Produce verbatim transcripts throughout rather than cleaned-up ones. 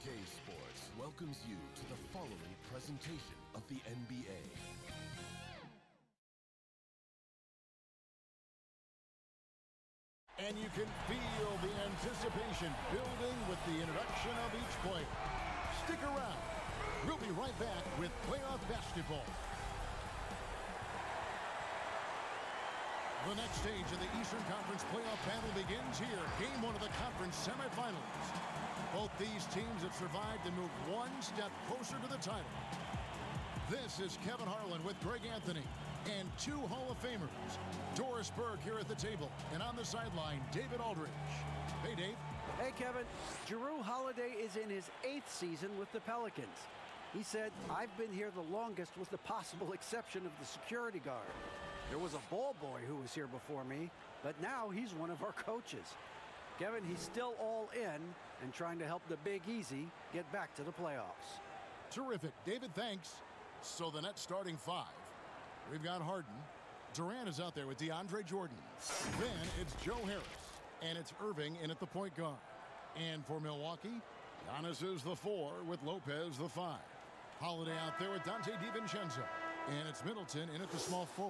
K Sports welcomes you to the following presentation of the N B A. And you can feel the anticipation building with the introduction of each player. Stick around. We'll be right back with playoff basketball. The next stage of the Eastern Conference playoff battle begins here. Game one of the conference semifinals. Both these teams have survived and moved one step closer to the title. This is Kevin Harlan with Greg Anthony and two Hall of Famers. Doris Burke here at the table, and on the sideline, David Aldridge. Hey, Dave. Hey, Kevin. Jrue Holiday is in his eighth season with the Pelicans. He said, I've been here the longest with the possible exception of the security guard. There was a ball boy who was here before me, but now he's one of our coaches. Kevin, he's still all in and trying to help the Big Easy get back to the playoffs. Terrific. David, thanks. So the Nets starting five. We've got Harden. Durant is out there with DeAndre Jordan. Then it's Joe Harris. And it's Irving in at the point guard. And for Milwaukee, Giannis is the four with Lopez the five. Holiday out there with Dante DiVincenzo. And it's Middleton in at the small forward.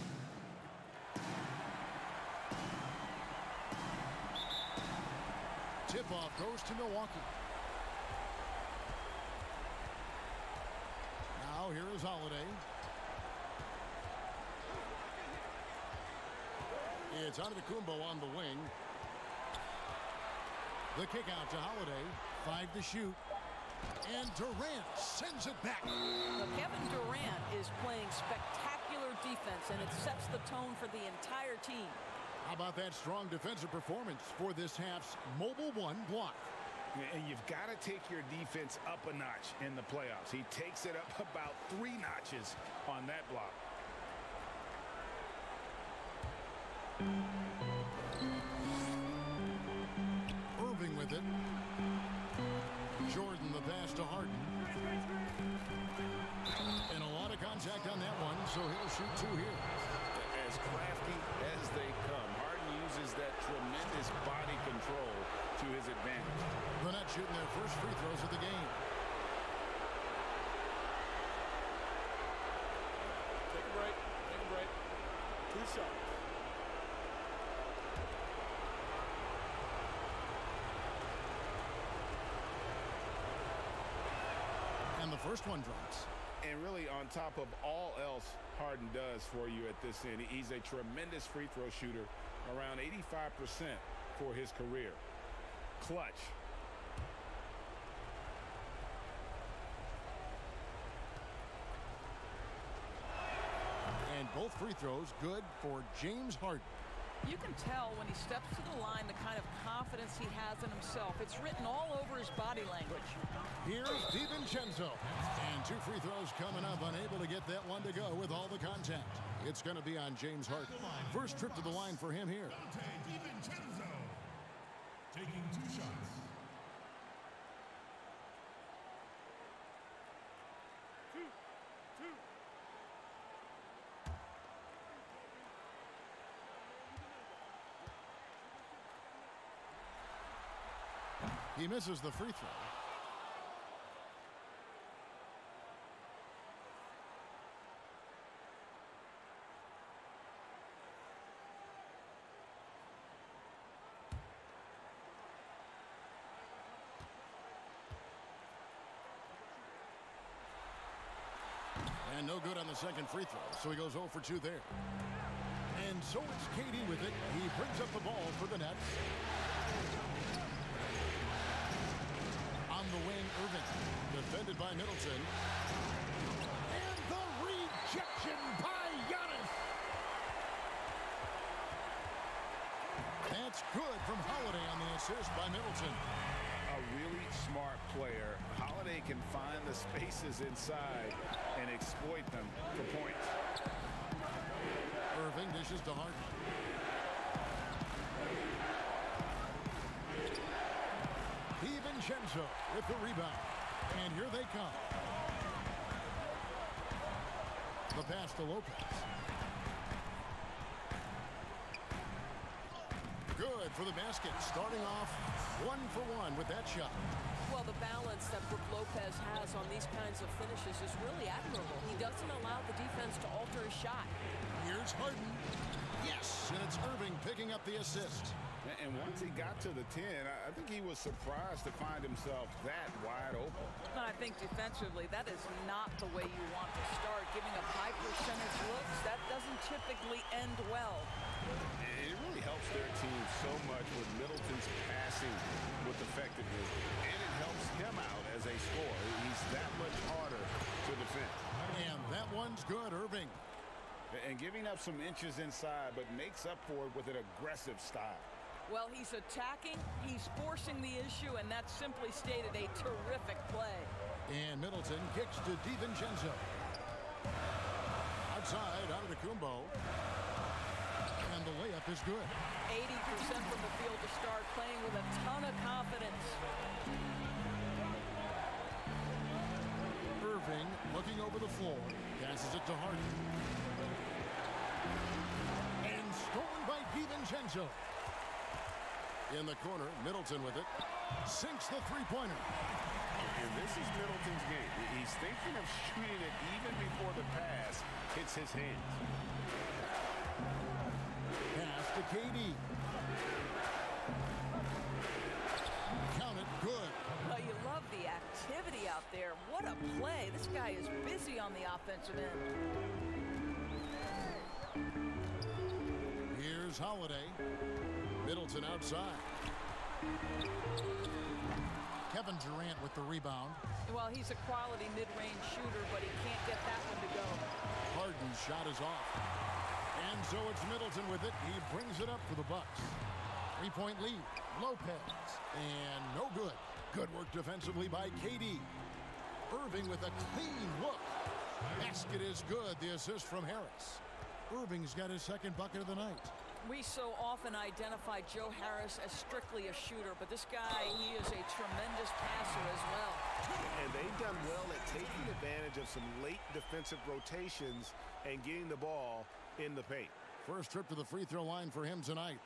Tip-off goes to Milwaukee. Now here is Holiday. It's Antetokounmpo on the wing. The kick out to Holiday. Five to shoot. And Durant sends it back. Now, Kevin Durant is playing spectacular defense, and it sets the tone for the entire team. How about that strong defensive performance for this half's Mobile One block? And you've got to take your defense up a notch in the playoffs. He takes it up about three notches on that block. Irving with it. Jordan the pass to Harden. And a lot of contact on that one, so he'll shoot two here. As crafty as they come, Harden uses that tremendous body control to his advantage. The Nets shooting their first free throws of the game. Take a break. Take a break. Two shots. And the first one drops. And really, on top of all else Harden does for you at this end, he's a tremendous free throw shooter, around eighty-five percent for his career. Clutch. And both free throws good for James Harden. You can tell when he steps to the line the kind of confidence he has in himself. It's written all over his body language. Here's DiVincenzo. And two free throws coming up, unable to get that one to go with all the contact. It's going to be on James Harden. First trip to the line for him here. Dante DiVincenzo taking two shots. Two, two. He misses the free throw. And no good on the second free throw, so he goes zero for two there. And so it's K D with it. He brings up the ball for the Nets. On the wing, Irving, defended by Middleton. And the rejection by Giannis. That's good from Holiday on the assist by Middleton. A really smart player. Holiday can find the spaces inside and exploit them for points. Irving dishes to Harden. DiVincenzo with the rebound. And here they come. The pass to Lopez. Good for the basket. Starting off one for one with that shot. Well, the balance balance that Brook Lopez has on these kinds of finishes is really admirable. He doesn't allow the defense to alter his shot. Here's Harden. Yes, and it's Irving picking up the assist. And once he got to the ten, I think he was surprised to find himself that wide open. I think defensively, that is not the way you want to start. Giving up high percentage looks, that doesn't typically end well. And it really helps their team so much with Middleton's passing with effectiveness. And it helps him out as a scorer. He's that much harder to defend. And that one's good, Irving. And giving up some inches inside, but makes up for it with an aggressive style. Well, he's attacking, he's forcing the issue, and that's simply stated a terrific play. And Middleton kicks to DiVincenzo. Outside, Antetokounmpo. And the layup is good. eighty percent from the field to start, playing with a ton of confidence. Irving looking over the floor. Passes it to Harden. And stolen by DiVincenzo. In the corner, Middleton with it. Sinks the three-pointer. And this is Middleton's game. He's thinking of shooting it even before the pass hits his hands. Pass to K D. Count it, good. Well, you love the activity out there. What a play. This guy is busy on the offensive end. Here's Holiday. Middleton outside. Kevin Durant with the rebound. Well, he's a quality mid-range shooter, but he can't get that one to go. Harden's shot is off. And so it's Middleton with it. He brings it up for the Bucks. Three-point lead. Lopez. And no good. Good work defensively by K D. Irving with a clean look. Basket is good. The assist from Harris. Irving's got his second bucket of the night. We so often identify Joe Harris as strictly a shooter, but this guy, he is a tremendous passer as well. And they've done well at taking advantage of some late defensive rotations and getting the ball in the paint. First trip to the free throw line for him tonight.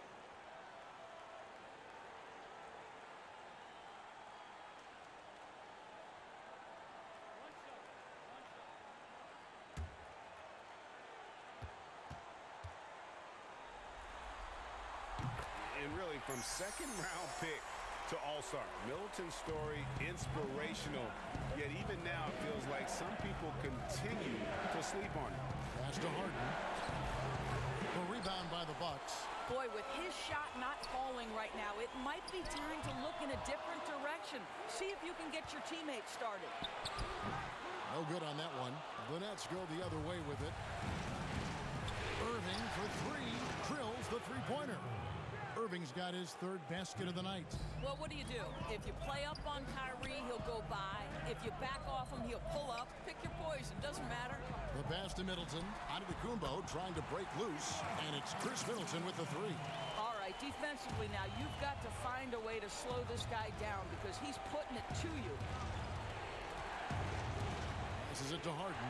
And really, from second round pick to all-star, Middleton's story inspirational. Yet even now, it feels like some people continue to sleep on him. Pass to Harden. The rebound by the Bucks. Boy, with his shot not falling right now, it might be time to look in a different direction. See if you can get your teammates started. No good on that one. The Nets go the other way with it. Irving for three. Drills the three-pointer. Irving's got his third basket of the night. Well, what do you do? If you play up on Kyrie, he'll go by. If you back off him, he'll pull up. Pick your poison. Doesn't matter. The pass to Middleton. Antetokounmpo trying to break loose. And it's Chris Middleton with the three. All right, defensively now, you've got to find a way to slow this guy down because he's putting it to you. This is it to Harden.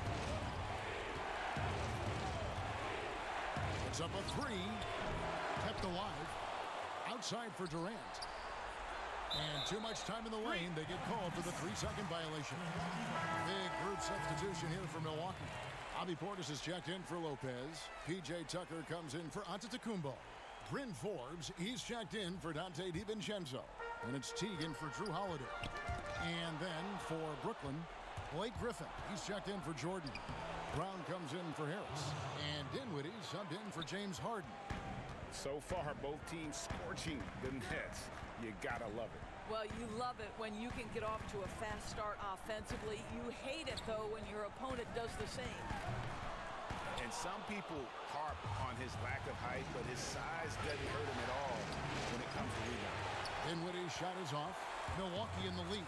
It's up a three. Kept alive. Outside for Durant. And too much time in the lane. They get called for the three-second violation. Big group substitution here for Milwaukee. Bobby Portis is checked in for Lopez. P J Tucker comes in for Antetokounmpo. Bryn Forbes, he's checked in for Dante DiVincenzo. And it's Teague for Drew Holiday. And then for Brooklyn, Blake Griffin. He's checked in for Jordan. Brown comes in for Harris. And Dinwiddie subbed in for James Harden. So far, both teams scorching the Nets. You gotta love it. Well, you love it when you can get off to a fast start offensively. You hate it, though, when your opponent does the same. And some people harp on his lack of height, but his size doesn't hurt him at all when it comes to rebounding. Dinwiddie's shot is off. Milwaukee in the lead.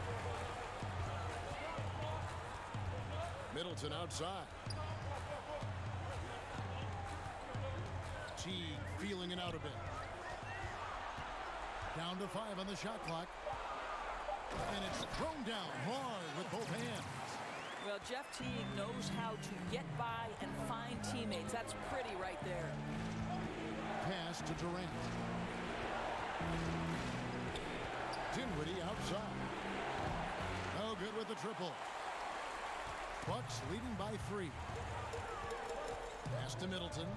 Middleton outside. Teague feeling it out a bit. Down to five on the shot clock. And it's thrown down hard with both hands. Well, Jeff Teague knows how to get by and find teammates. That's pretty right there. Pass to Durant. Dinwiddie outside. good with the triple. Bucks leading by three. Pass to Middleton.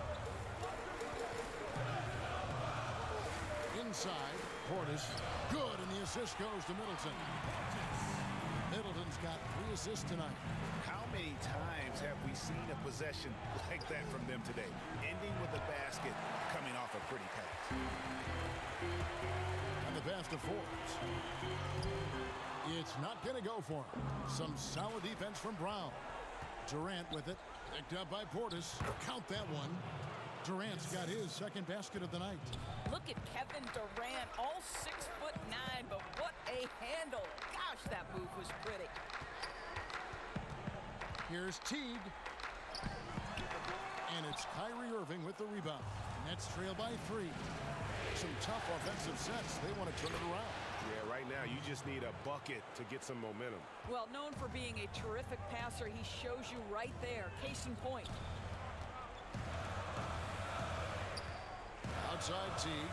Inside, Portis. Good, and the assist goes to Middleton. Middleton's got three assists tonight. How many times have we seen a possession like that from them today? Ending with a basket, coming off a pretty pass. And the pass to Forbes. It's not going to go for him. Some solid defense from Brown. Durant with it. Picked up by Portis. Count that one. Durant's got his second basket of the night. Look at Kevin Durant, all six foot nine, but what a handle. Gosh, that move was pretty. Here's Teague. And it's Kyrie Irving with the rebound. Nets trail by three. Some tough offensive sets. They want to turn it around. Yeah, right now you just need a bucket to get some momentum. Well, known for being a terrific passer, he shows you right there. Case in point. Outside Teague.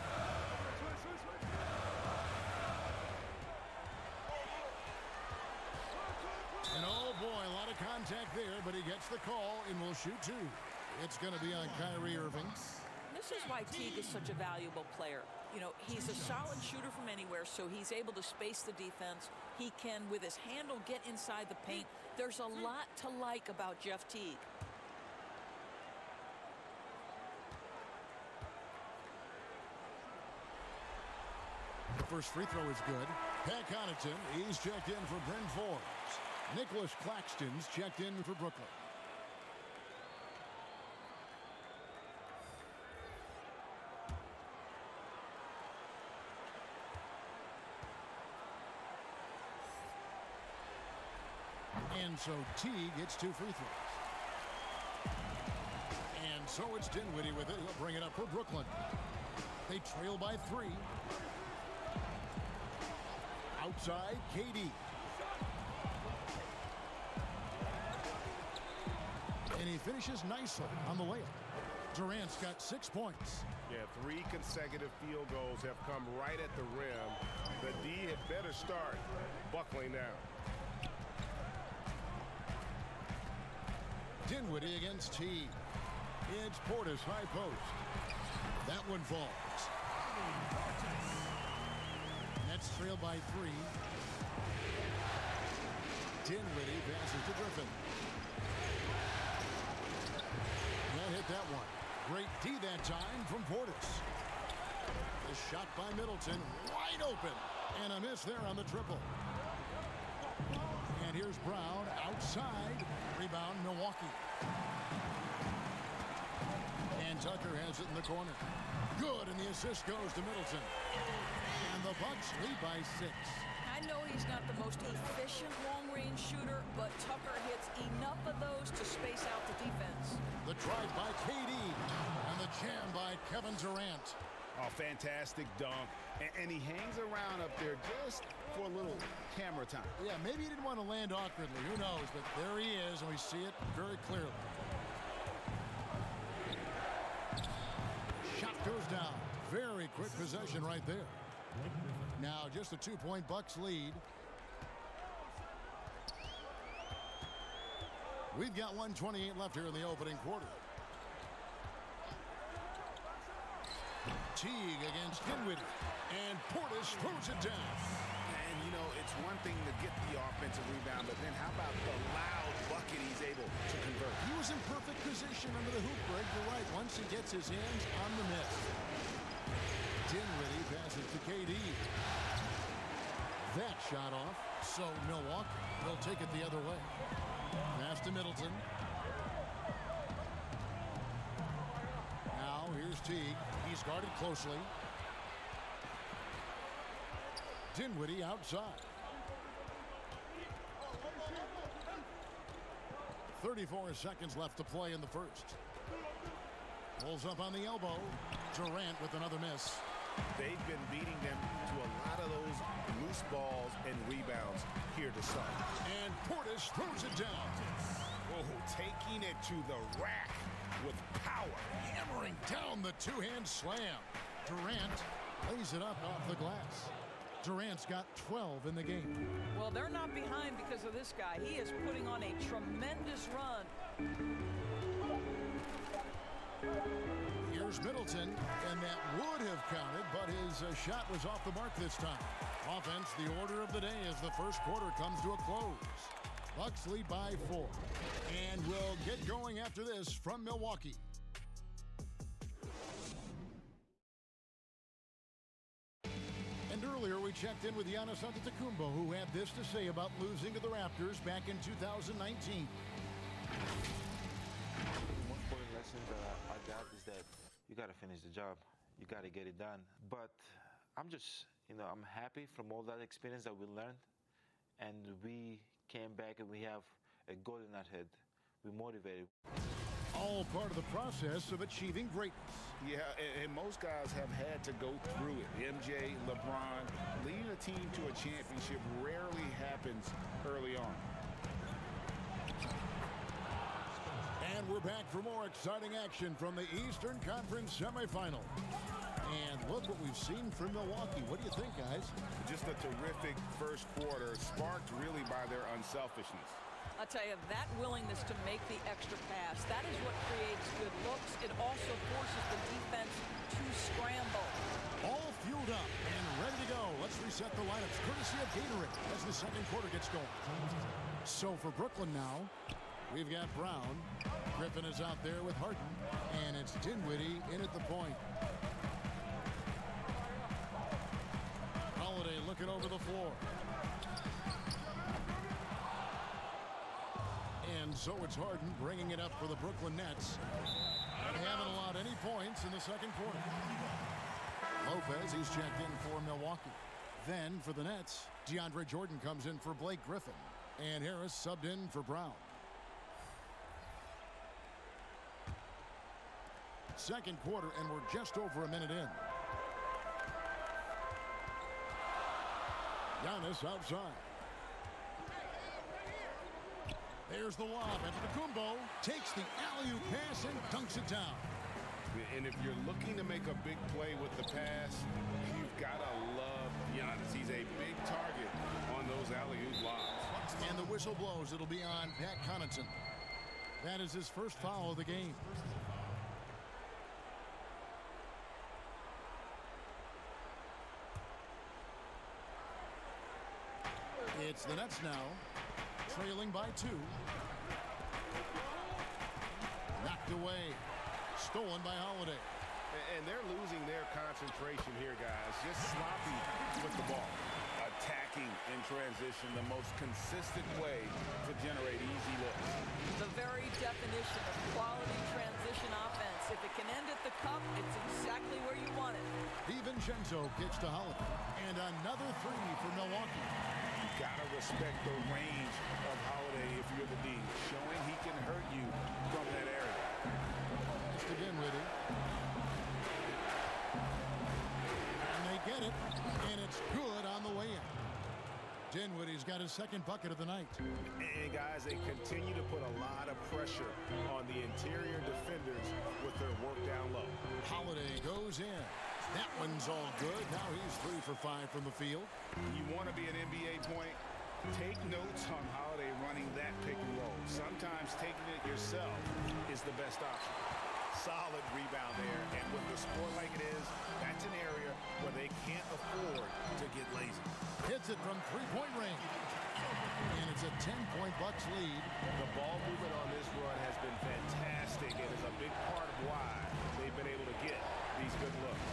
And oh boy, a lot of contact there, but he gets the call and will shoot two. It's going to be on Kyrie Irving. This is why Teague is such a valuable player. You know, he's a solid shooter from anywhere, so he's able to space the defense. He can, with his handle, get inside the paint. There's a lot to like about Jeff Teague. The first free throw is good. Pat Connaughton, he's checked in for Bryn Forbes. Nicholas Claxton's checked in for Brooklyn. And so Teague gets two free throws. And so it's Dinwiddie with it. He'll bring it up for Brooklyn. They trail by three. Outside, K D. And he finishes nicely on the layup. Durant's got six points. Yeah, three consecutive field goals have come right at the rim. The D had better start buckling down. Dinwiddie against Teague. It's Portis, high post. That one falls. Nets trail by three. Dinwiddie passes to Griffin. That hit that one. Great D that time from Portis. The shot by Middleton, wide open. And a miss there on the triple. And here's Brown outside. Rebound, Milwaukee. And Tucker has it in the corner. Good, and the assist goes to Middleton. And the Bucks lead by six. I know he's not the most efficient long-range shooter, but Tucker hits enough of those to space out the defense. The drive by K D. And the jam by Kevin Durant. Oh, fantastic dunk. And, and he hangs around up there just for a little camera time. Yeah, maybe he didn't want to land awkwardly. Who knows? But there he is, and we see it very clearly. Shot goes down. Very quick possession right there. Now just a two-point Bucks lead. We've got one twenty-eight left here in the opening quarter. Teague against Dinwiddie. And Portis throws it down. And, you know, it's one thing to get the offensive rebound, but then how about the loud bucket he's able to convert? He was in perfect position under the hoop break. You're right. Once he gets his hands on the miss. Dinwiddie passes to K D. That shot off. So Milwaukee will take it the other way. Pass to Middleton. Now here's Teague. He's guarded closely. Dinwiddie outside. thirty-four seconds left to play in the first. Pulls up on the elbow. Durant with another miss. They've been beating them to a lot of those loose balls and rebounds here to start. And Portis throws it down. Oh, taking it to the rack with power. Hammering down the two-hand slam. Durant lays it up off the glass. Durant's got twelve in the game. Well, they're not behind because of this guy. He is putting on a tremendous run. Here's Middleton, and that would have counted, but his uh, shot was off the mark this time. Offense, the order of the day as the first quarter comes to a close. Bucks lead by four. And we'll get going after this from Milwaukee. And earlier we checked in with Giannis Antetokounmpo, who had this to say about losing to the Raptors back in two thousand nineteen. The most important lesson that I got is that you got to finish the job. You got to get it done. But I'm just, you know, I'm happy from all that experience that we learned. And we came back and we have a goal in our head. We're motivated. All part of the process of achieving greatness. Yeah, and, and most guys have had to go through it. M J, LeBron, leading a team to a championship rarely happens early on. And we're back for more exciting action from the Eastern Conference semifinal. And look what we've seen from Milwaukee. What do you think, guys? Just a terrific first quarter, sparked really by their unselfishness. I'll tell you, that willingness to make the extra pass, that is what creates good looks. It also forces the defense to scramble. All fueled up and ready to go. Let's reset the lineups courtesy of Gatorade as the second quarter gets going. So for Brooklyn now, we've got Brown. Griffin is out there with Harden. And it's Dinwiddie in at the point. Holiday looking over the floor. And so it's Harden bringing it up for the Brooklyn Nets. They haven't allowed any points in the second quarter. Lopez, he's checked in for Milwaukee. Then for the Nets, DeAndre Jordan comes in for Blake Griffin. And Harris subbed in for Brown. Second quarter, and we're just over a minute in. Giannis outside. There's the lob. Antetokounmpo takes the alley-oop pass and dunks it down. And if you're looking to make a big play with the pass, you've got to love Giannis. He's a big target on those alley-oop lobs. And the whistle blows. It'll be on Pat Connaughton. That is his first foul of the game. It's the Nets now, trailing by two. Knocked away. Stolen by Holiday. And they're losing their concentration here, guys. Just sloppy with the ball. Attacking in transition, the most consistent way to generate easy looks. The very definition of quality transition offense. If it can end at the cup, it's exactly where you want it. DiVincenzo kicks to Holiday. And another three for Milwaukee. You've got to respect the range of Holiday if you're the D, showing he can hurt you from that area. It's to Dinwiddie. And they get it, and it's good on the way in. Dinwiddie's got his second bucket of the night. And guys, they continue to put a lot of pressure on the interior defenders with their work down low. Holiday goes in. That one's all good. Now he's three for five from the field. You want to be an N B A point? Take notes on Holiday running that pick and roll. Sometimes taking it yourself is the best option. Solid rebound there. And with the score like it is, that's an area where they can't afford to get lazy. Hits it from three-point range. And it's a ten-point Bucks lead. The ball movement on this run has been fantastic and is a big part of why they've been able to get these good looks.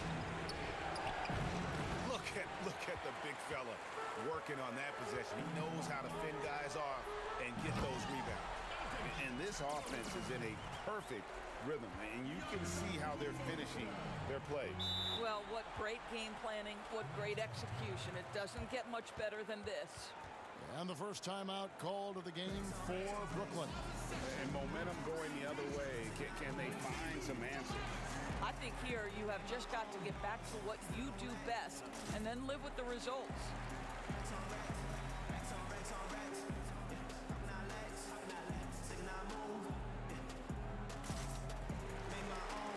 Look at, look at the big fella working on that possession. He knows how to fend guys off and get those rebounds. And this offense is in a perfect rhythm, and you can see how they're finishing their plays. Well, what great game planning, what great execution. It doesn't get much better than this. And the first timeout called of the game for Brooklyn. And momentum going the other way. Can, can they find some answers? I think here you have just got to get back to what you do best and then live with the results.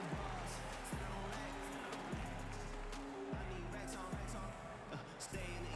Stay in the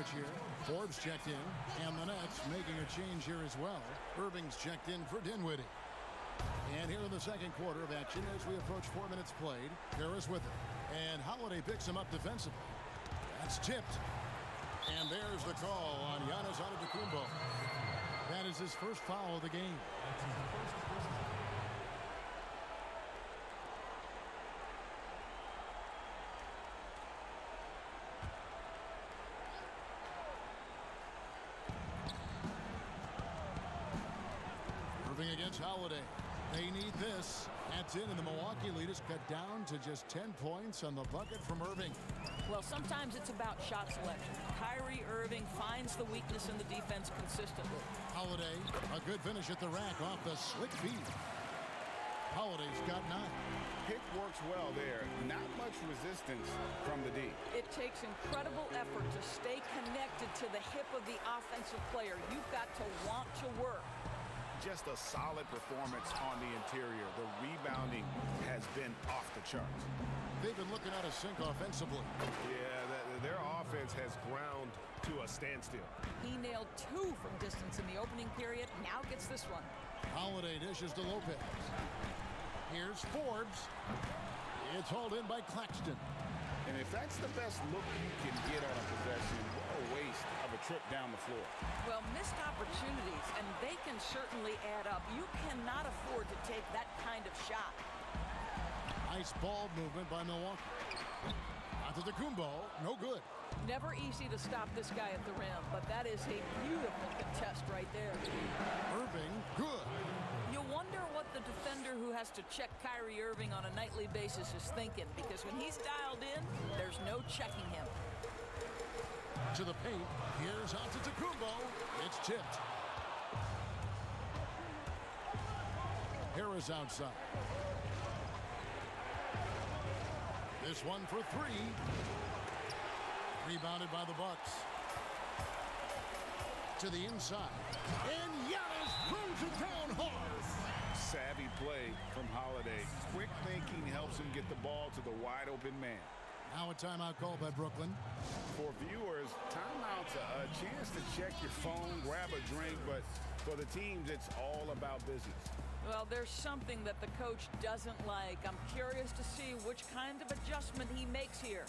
switch here. Forbes checked in, and the Nets making a change here as well. Irving's checked in for Dinwiddie. And here in the second quarter of action as we approach four minutes played, Harris with it. And Holiday picks him up defensively. That's tipped. And there's the call on Giannis Antetokounmpo. That is his first foul of the game. Irving against Holiday. They need this. That's in, and the Milwaukee lead is cut down to just ten points on the bucket from Irving. Well, sometimes it's about shot selection. Kyrie Irving finds the weakness in the defense consistently. Holiday, a good finish at the rack off the slick feed. Holiday's got nine. Pick works well there. Not much resistance from the D. It takes incredible effort to stay connected to the hip of the offensive player. You've got to want to work. Just a solid performance on the interior. The rebounding has been off the charts. They've been looking out of sync offensively. Yeah, the, their offense has ground to a standstill. He nailed two from distance in the opening period. Now gets this one. Holiday dishes to Lopez. Here's Forbes. It's hauled in by Claxton. And if that's the best look you can get on a possession, what a waste of a trip down the floor. Well, missed opportunities, and they can certainly add up. You cannot afford to take that kind of shot. Nice ball movement by Milwaukee. Antetokounmpo, no good. Never easy to stop this guy at the rim, but that is a beautiful contest right there. Irving, good. You wonder what the defender who has to check Kyrie Irving on a nightly basis is thinking, because when he's dialed in, there's no checking him. To the paint, here's Antetokounmpo. It's tipped. Harris outside. This one for three. Rebounded by the Bucks. To the inside. And Giannis throws it down hard. Savvy play from Holiday. Quick thinking helps him get the ball to the wide open man. Now a timeout called by Brooklyn. For viewers, timeout's a, a chance to check your phone, grab a drink, but for the teams, it's all about business. Well, there's something that the coach doesn't like. I'm curious to see which kind of adjustment he makes here.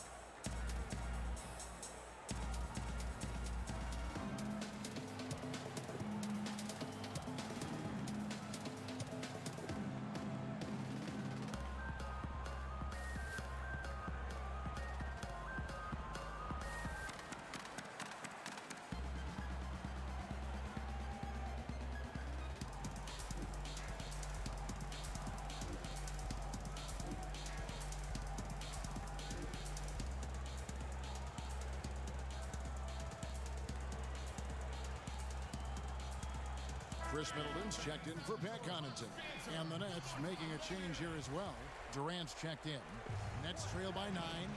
Chris Middleton's checked in for Pat Connaughton. And the Nets making a change here as well. Durant's checked in. Nets trail by nine.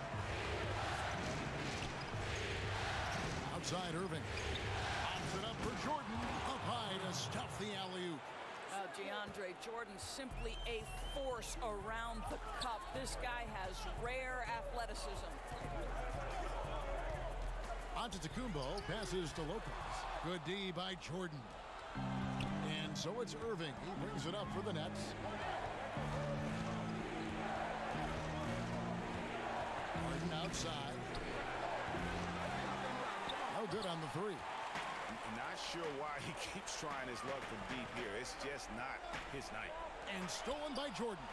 Outside Irving. Pops it up for Jordan. Up high to stuff the alley-oop. Uh, DeAndre Jordan, simply a force around the cup. This guy has rare athleticism. Antetokounmpo passes to Lopez. Good D by Jordan. And so it's Irving. He brings it up for the Nets. Jordan outside. No good on the three. Not sure why he keeps trying his luck from deep here. It's just not his night. And stolen by Jordan.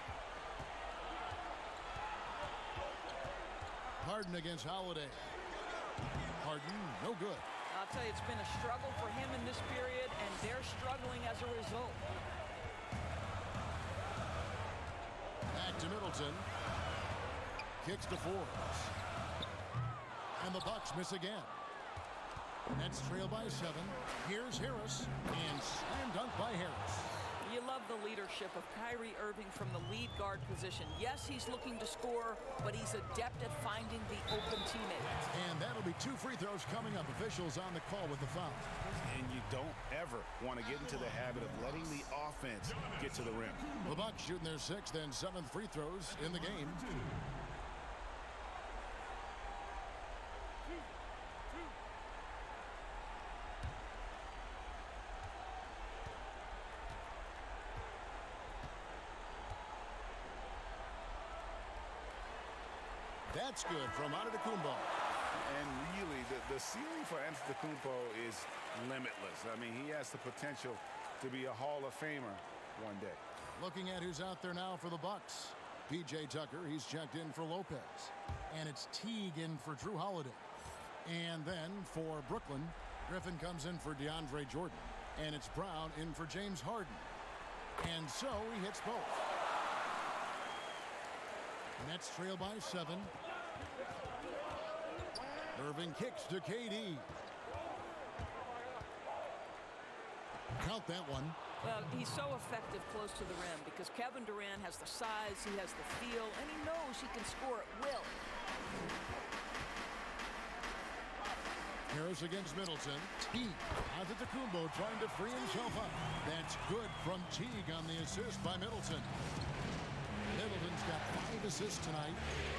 Harden against Holiday. Harden, no good. I'll tell you, it's been a struggle for him in this period, and they're struggling as a result. Back to Middleton. Kicks to Forbes. And the Bucks miss again. Nets trail by seven. Here's Harris. And slam dunk by Harris. You love the leadership of Kyrie Irving from the lead guard position. Yes, he's looking to score, but he's adept at finding the open teammate. And that'll be two free throws coming up. Officials on the call with the foul. And you don't ever want to get into the habit of letting the offense get to the rim. The Bucks shooting their sixth and seventh free throws in the game. That's good from Antetokounmpo. And really, the, the ceiling for Antetokounmpo is limitless. I mean, he has the potential to be a Hall of Famer one day. Looking at who's out there now for the Bucks. P J Tucker, he's checked in for Lopez. And it's Teague in for Drew Holiday. And then for Brooklyn, Griffin comes in for DeAndre Jordan. And it's Brown in for James Harden. And so he hits both. Nets trail by seven. Irving kicks to K D. Count that one. Well, he's so effective close to the rim because Kevin Durant has the size, he has the feel, and he knows he can score at will. Harris against Middleton. Teague. Antetokounmpo trying to free himself up. That's good from Teague on the assist by Middleton. Middleton's got five assists tonight.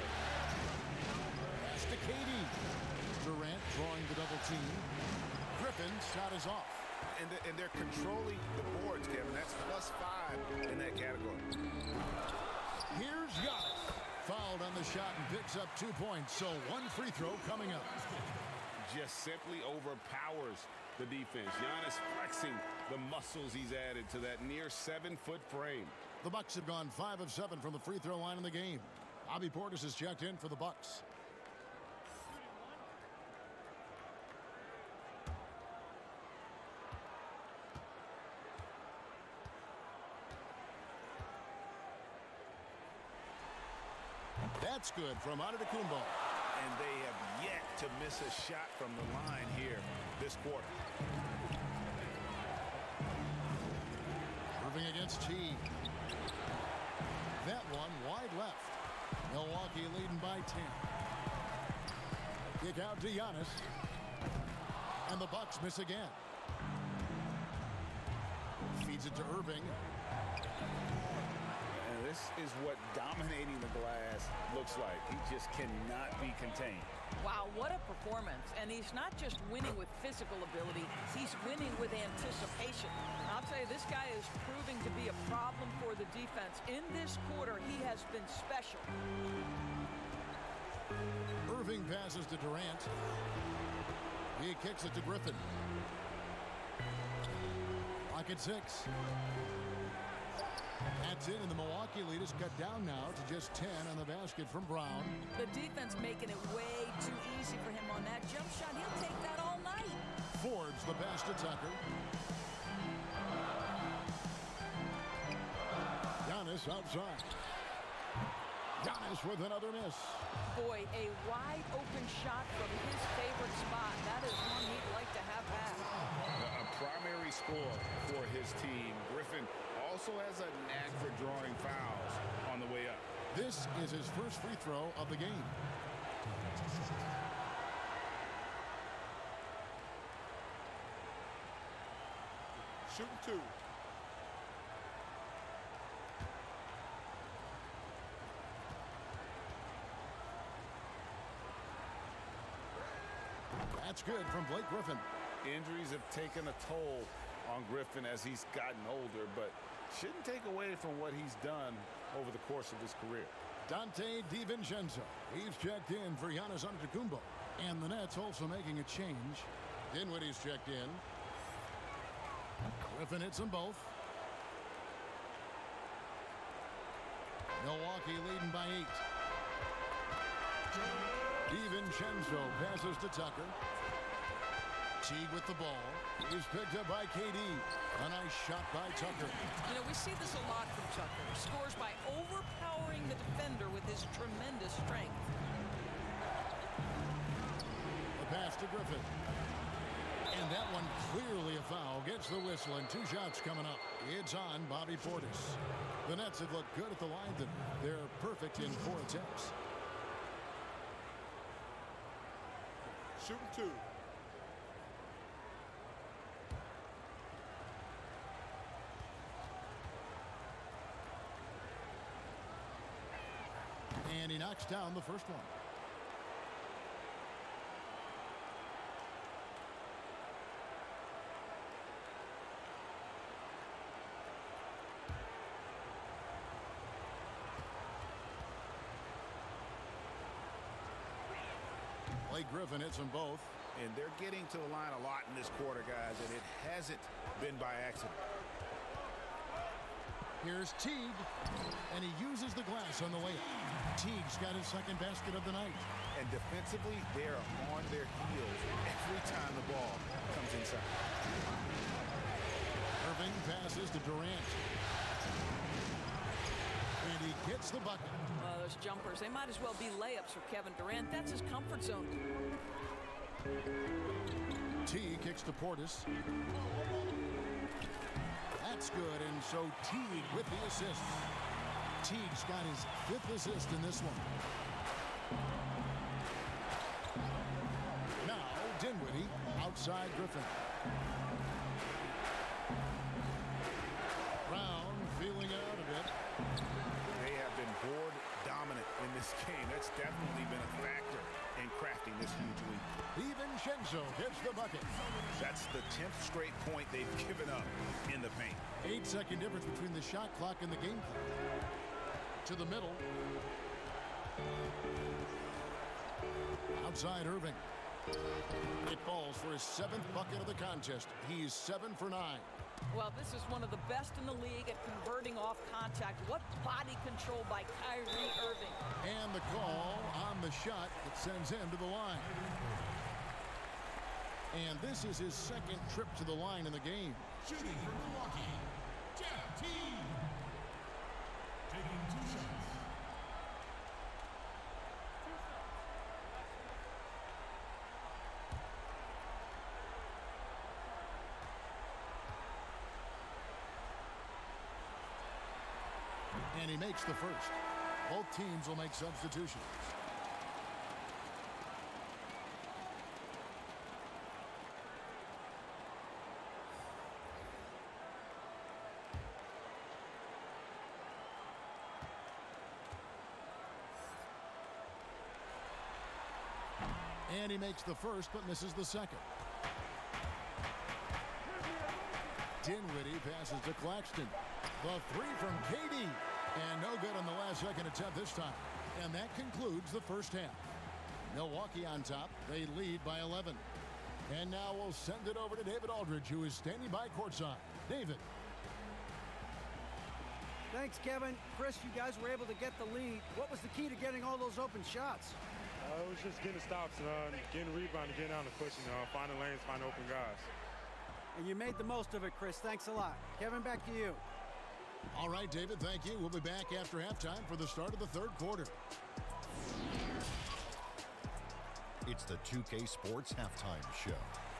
Pass to K D. Durant drawing the double team. Griffin's shot is off. And, the, and they're controlling the boards, Kevin. That's plus five in that category. Here's Giannis. Fouled on the shot and picks up two points. So one free throw coming up. Just simply overpowers the defense. Giannis flexing the muscles he's added to that near seven-foot frame. The Bucks have gone five of seven from the free throw line in the game. Bobby Portis is checked in for the Bucks. That's good from Antetokounmpo. And they have yet to miss a shot from the line here this quarter. Irving against Teague. That one wide left. Milwaukee leading by ten. Kick out to Giannis. And the Bucks miss again. Feeds it to Irving. And this is what dominating the glass looks like. He just cannot be contained. Wow, what a performance. And he's not just winning with physical ability, he's winning with anticipation. I'll tell you, this guy is proving to be a problem for the defense. In this quarter, he has been special. Irving passes to Durant. He kicks it to Griffin. Clock at six. That's it, and the Milwaukee lead is cut down now to just ten on the basket from Brown. The defense making it way too easy for him on that jump shot. He'll take that all night. Forbes the pass to Tucker. Giannis outside. Giannis with another miss. Boy, a wide open shot from his favorite spot. That is one he'd like to have back. A primary score for his team. Griffin also has a knack for drawing fouls on the way up. This is his first free throw of the game. Shooting two. That's good from Blake Griffin. Injuries have taken a toll on Griffin as he's gotten older, but shouldn't take away from what he's done over the course of his career. Dante DiVincenzo. He's checked in for Giannis Antetokounmpo. And the Nets also making a change. Dinwiddie's checked in. Griffin hits them both. Milwaukee leading by eight. DiVincenzo passes to Tucker. Teague with the ball. He's picked up by K D. A nice shot by Tucker. You know, we see this a lot from Tucker. He scores by overpowering the defender with his tremendous strength. The pass to Griffin. And that one clearly a foul. Gets the whistle and two shots coming up. It's on Bobby Portis. The Nets have looked good at the line. They're perfect in four attempts. Shooting two. And he knocks down the first one. Blake Griffin hits them both. And they're getting to the line a lot in this quarter, guys, and it hasn't been by accident. Here's Teague, and he uses the glass on the layup. Teague's got his second basket of the night. And defensively, they're on their heels every time the ball comes inside. Irving passes to Durant. And he gets the bucket. Well, those jumpers, they might as well be layups for Kevin Durant. That's his comfort zone. Teague kicks to Portis. That's good, and so Teague with the assist. Teague's got his fifth assist in this one. Now, Dinwiddie outside Griffin. Brown feeling out a bit. They have been board dominant in this game. That's definitely been a factor in crafting this huge lead. DiVincenzo hits the bucket. That's the tenth straight point they've given up in the paint. Eight second difference between the shot clock and the game clock. To the middle. Outside Irving. It falls for his seventh bucket of the contest. He's seven for nine. Well, this is one of the best in the league at converting off contact. What body control by Kyrie Irving. And the call on the shot that sends him to the line. And this is his second trip to the line in the game. Shooting for Milwaukee, Jeff Teague. Taking two shots. And he makes the first. Both teams will make substitutions. And he makes the first, but misses the second. Dinwiddie passes to Claxton. The three from K D. And no good on the last second attempt this time. And that concludes the first half. Milwaukee on top. They lead by eleven. And now we'll send it over to David Aldridge, who is standing by courtside. David. Thanks, Kevin. Chris, you guys were able to get the lead. What was the key to getting all those open shots? Uh, it was just getting stops, and uh, getting rebound, and getting out and pushing, uh, finding lanes, finding open guys. And you made the most of it, Chris. Thanks a lot. Kevin, back to you. All right, David, thank you. We'll be back after halftime for the start of the third quarter. It's the two K Sports Halftime Show.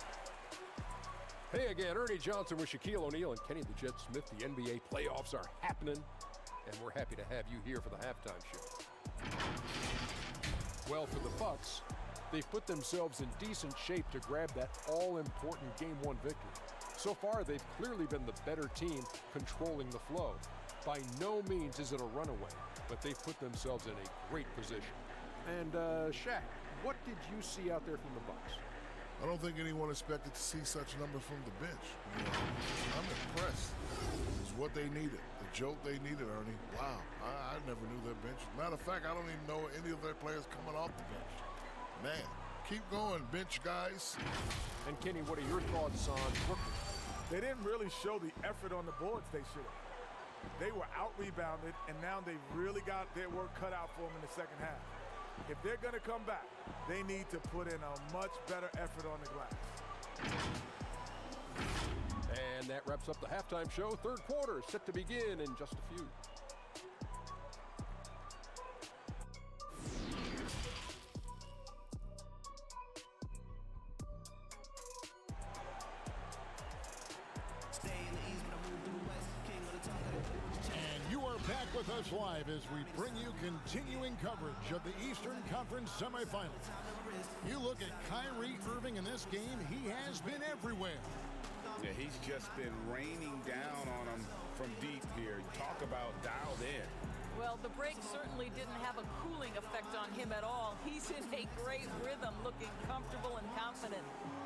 Hey again, Ernie Johnson with Shaquille O'Neal and Kenny the Jet Smith. The N B A playoffs are happening, and we're happy to have you here for the halftime show. Well, for the Bucks, they've put themselves in decent shape to grab that all-important Game one victory. So far, they've clearly been the better team controlling the flow. By no means is it a runaway, but they've put themselves in a great position. And, uh, Shaq, what did you see out there from the Bucks? I don't think anyone expected to see such numbers from the bench. You know, I'm impressed. It's what they needed. The jolt they needed, Ernie. Wow, I, I never knew their bench. Matter of fact, I don't even know any of their players coming off the bench. Man, keep going, bench guys. And Kenny, what are your thoughts on Brooklyn? They didn't really show the effort on the boards they should have. They were out-rebounded, and now they've really got their work cut out for them in the second half. If they're going to come back, they need to put in a much better effort on the glass. And that wraps up the halftime show. Third quarter set to begin in just a few. Back with us live as we bring you continuing coverage of the Eastern Conference semifinals. You look at Kyrie Irving in this game, he has been everywhere. Yeah, he's just been raining down on him from deep here. Talk about dialed in. Well, the break certainly didn't have a cooling effect on him at all. He's in a great rhythm, looking comfortable and confident.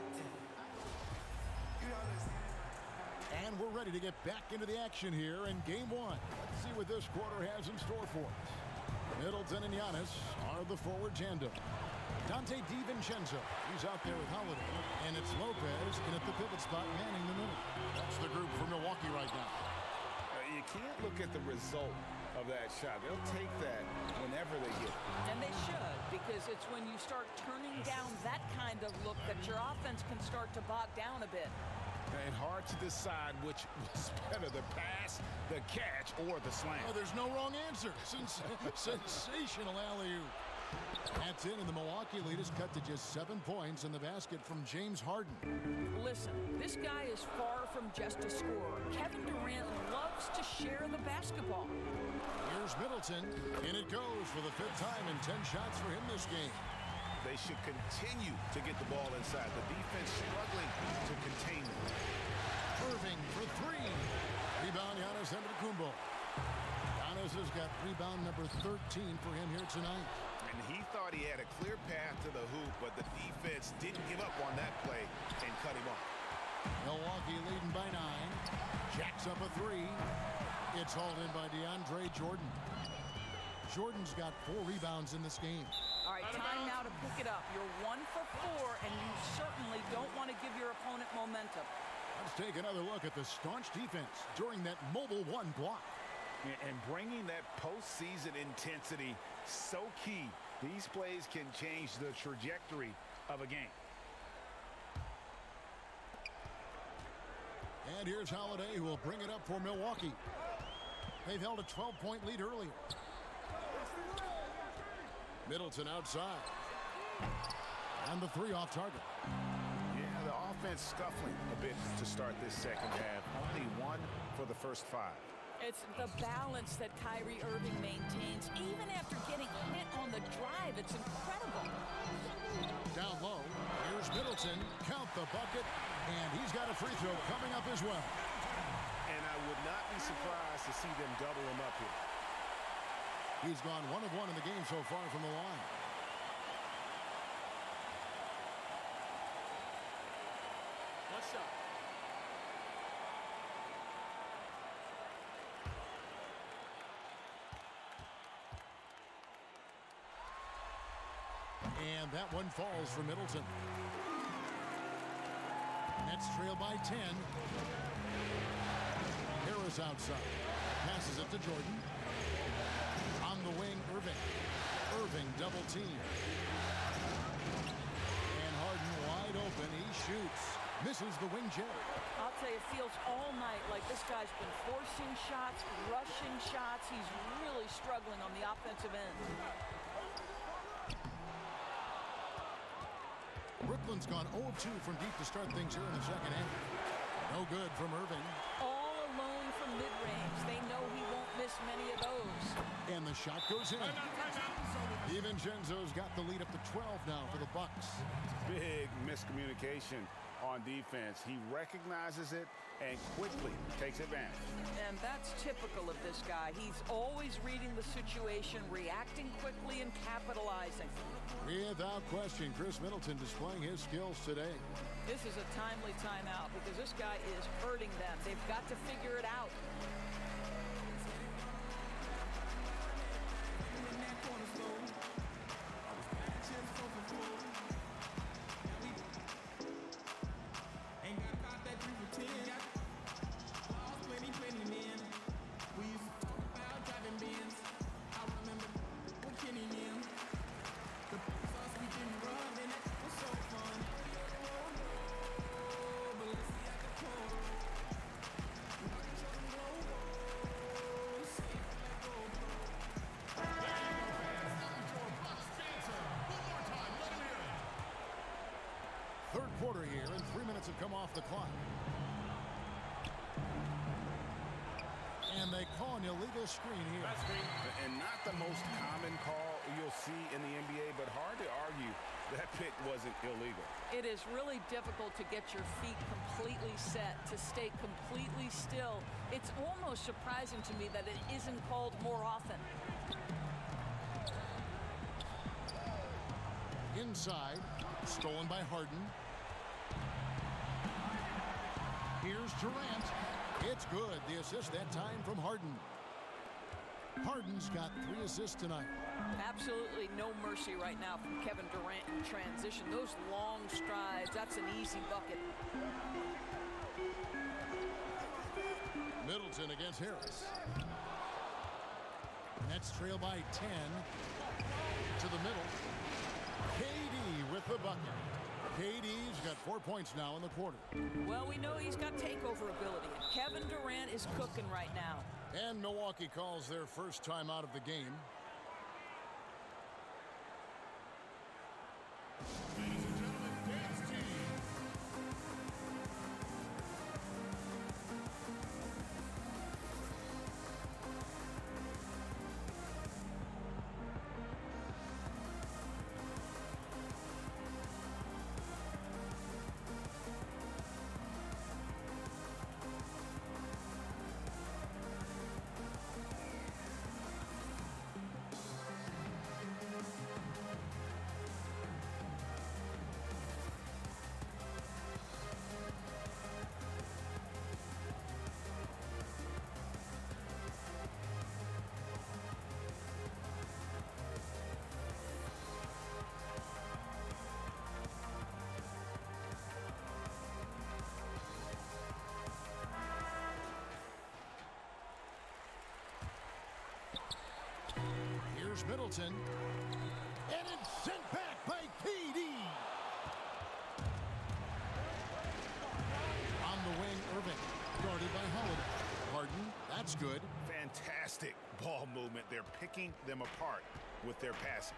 And we're ready to get back into the action here in game one. Let's see what this quarter has in store for us. Middleton and Giannis are the forward tandem. Dante DiVincenzo. He's out there with Holiday. And it's Lopez in at the pivot spot, manning the middle. That's the group for Milwaukee right now. Uh, you can't look at the result of that shot. They'll take that whenever they get it. And they should, because it's when you start turning down that kind of look that your offense can start to bog down a bit. And hard to decide which was better, the pass, the catch, or the slam. Oh, there's no wrong answer. Sens sensational alley-oop. That's in, and the Milwaukee lead is cut to just seven points in the basket from James Harden. Listen, this guy is far from just a scorer. Kevin Durant loves to share the basketball. Here's Middleton, and it goes for the fifth time in ten shots for him this game. They should continue to get the ball inside. The defense struggling to contain them. Irving for three. Rebound, Giannis Antetokounmpo. Giannis has got rebound number thirteen for him here tonight. And he thought he had a clear path to the hoop, but the defense didn't give up on that play and cut him off. Milwaukee leading by nine. Jacks up a three. It's hauled in by DeAndre Jordan. Jordan's got four rebounds in this game. All right, time now to pick it up. You're one for four, and you certainly don't want to give your opponent momentum. Let's take another look at the staunch defense during that mobile one block. And bringing that postseason intensity, so key. These plays can change the trajectory of a game. And here's Holiday, who will bring it up for Milwaukee. They've held a twelve point lead earlier. Middleton outside. And the three off target. Yeah, the offense scuffling a bit to start this second half. Only one for the first five. It's the balance that Kyrie Irving maintains, even after getting hit on the drive. It's incredible. Down low, here's Middleton. Count the bucket, and he's got a free throw coming up as well. And I would not be surprised to see them double him up here. He's gone one of one in the game so far from the line. What's up? And that one falls for Middleton. Nets trail by ten. Harris outside. Passes it to Jordan. On the wing, Irving. Irving double team. And Harden wide open. He shoots. Misses the wing jet. I'll tell you, it feels all night like this guy's been forcing shots, rushing shots. He's really struggling on the offensive end. Brooklyn's gone oh of two from deep to start things here in the second half. No good from Irving. All alone from mid-range. They know he won't miss many of those. And the shot goes in. DiVincenzo's got the lead up to twelve now for the Bucks. Big miscommunication on defense. He recognizes it and quickly takes advantage. And that's typical of this guy. He's always reading the situation, reacting quickly, and capitalizing. Without question, Chris Middleton displaying his skills today. This is a timely timeout because this guy is hurting them. They've got to figure it out. Third quarter here, and three minutes have come off the clock. And they call an illegal screen here. And not the most common call you'll see in the N B A, but hard to argue that pick wasn't illegal. It is really difficult to get your feet completely set, to stay completely still. It's almost surprising to me that it isn't called more often. Inside, stolen by Harden. Here's Durant. It's good. The assist that time from Harden. Harden's got three assists tonight. Absolutely no mercy right now from Kevin Durant in transition. Those long strides, that's an easy bucket. Middleton against Harris. Nets trail by ten. To the middle. K D with the bucket. K D's got four points now in the quarter. Well, we know he's got takeover ability. Kevin Durant is cooking right now. And Milwaukee calls their first time out of the game. Ladies and gentlemen, dance team. Here's Middleton. And it's sent back by K D. On the wing, Irving. Guarded by Holiday. Harden, that's good. Fantastic ball movement. They're picking them apart with their passing.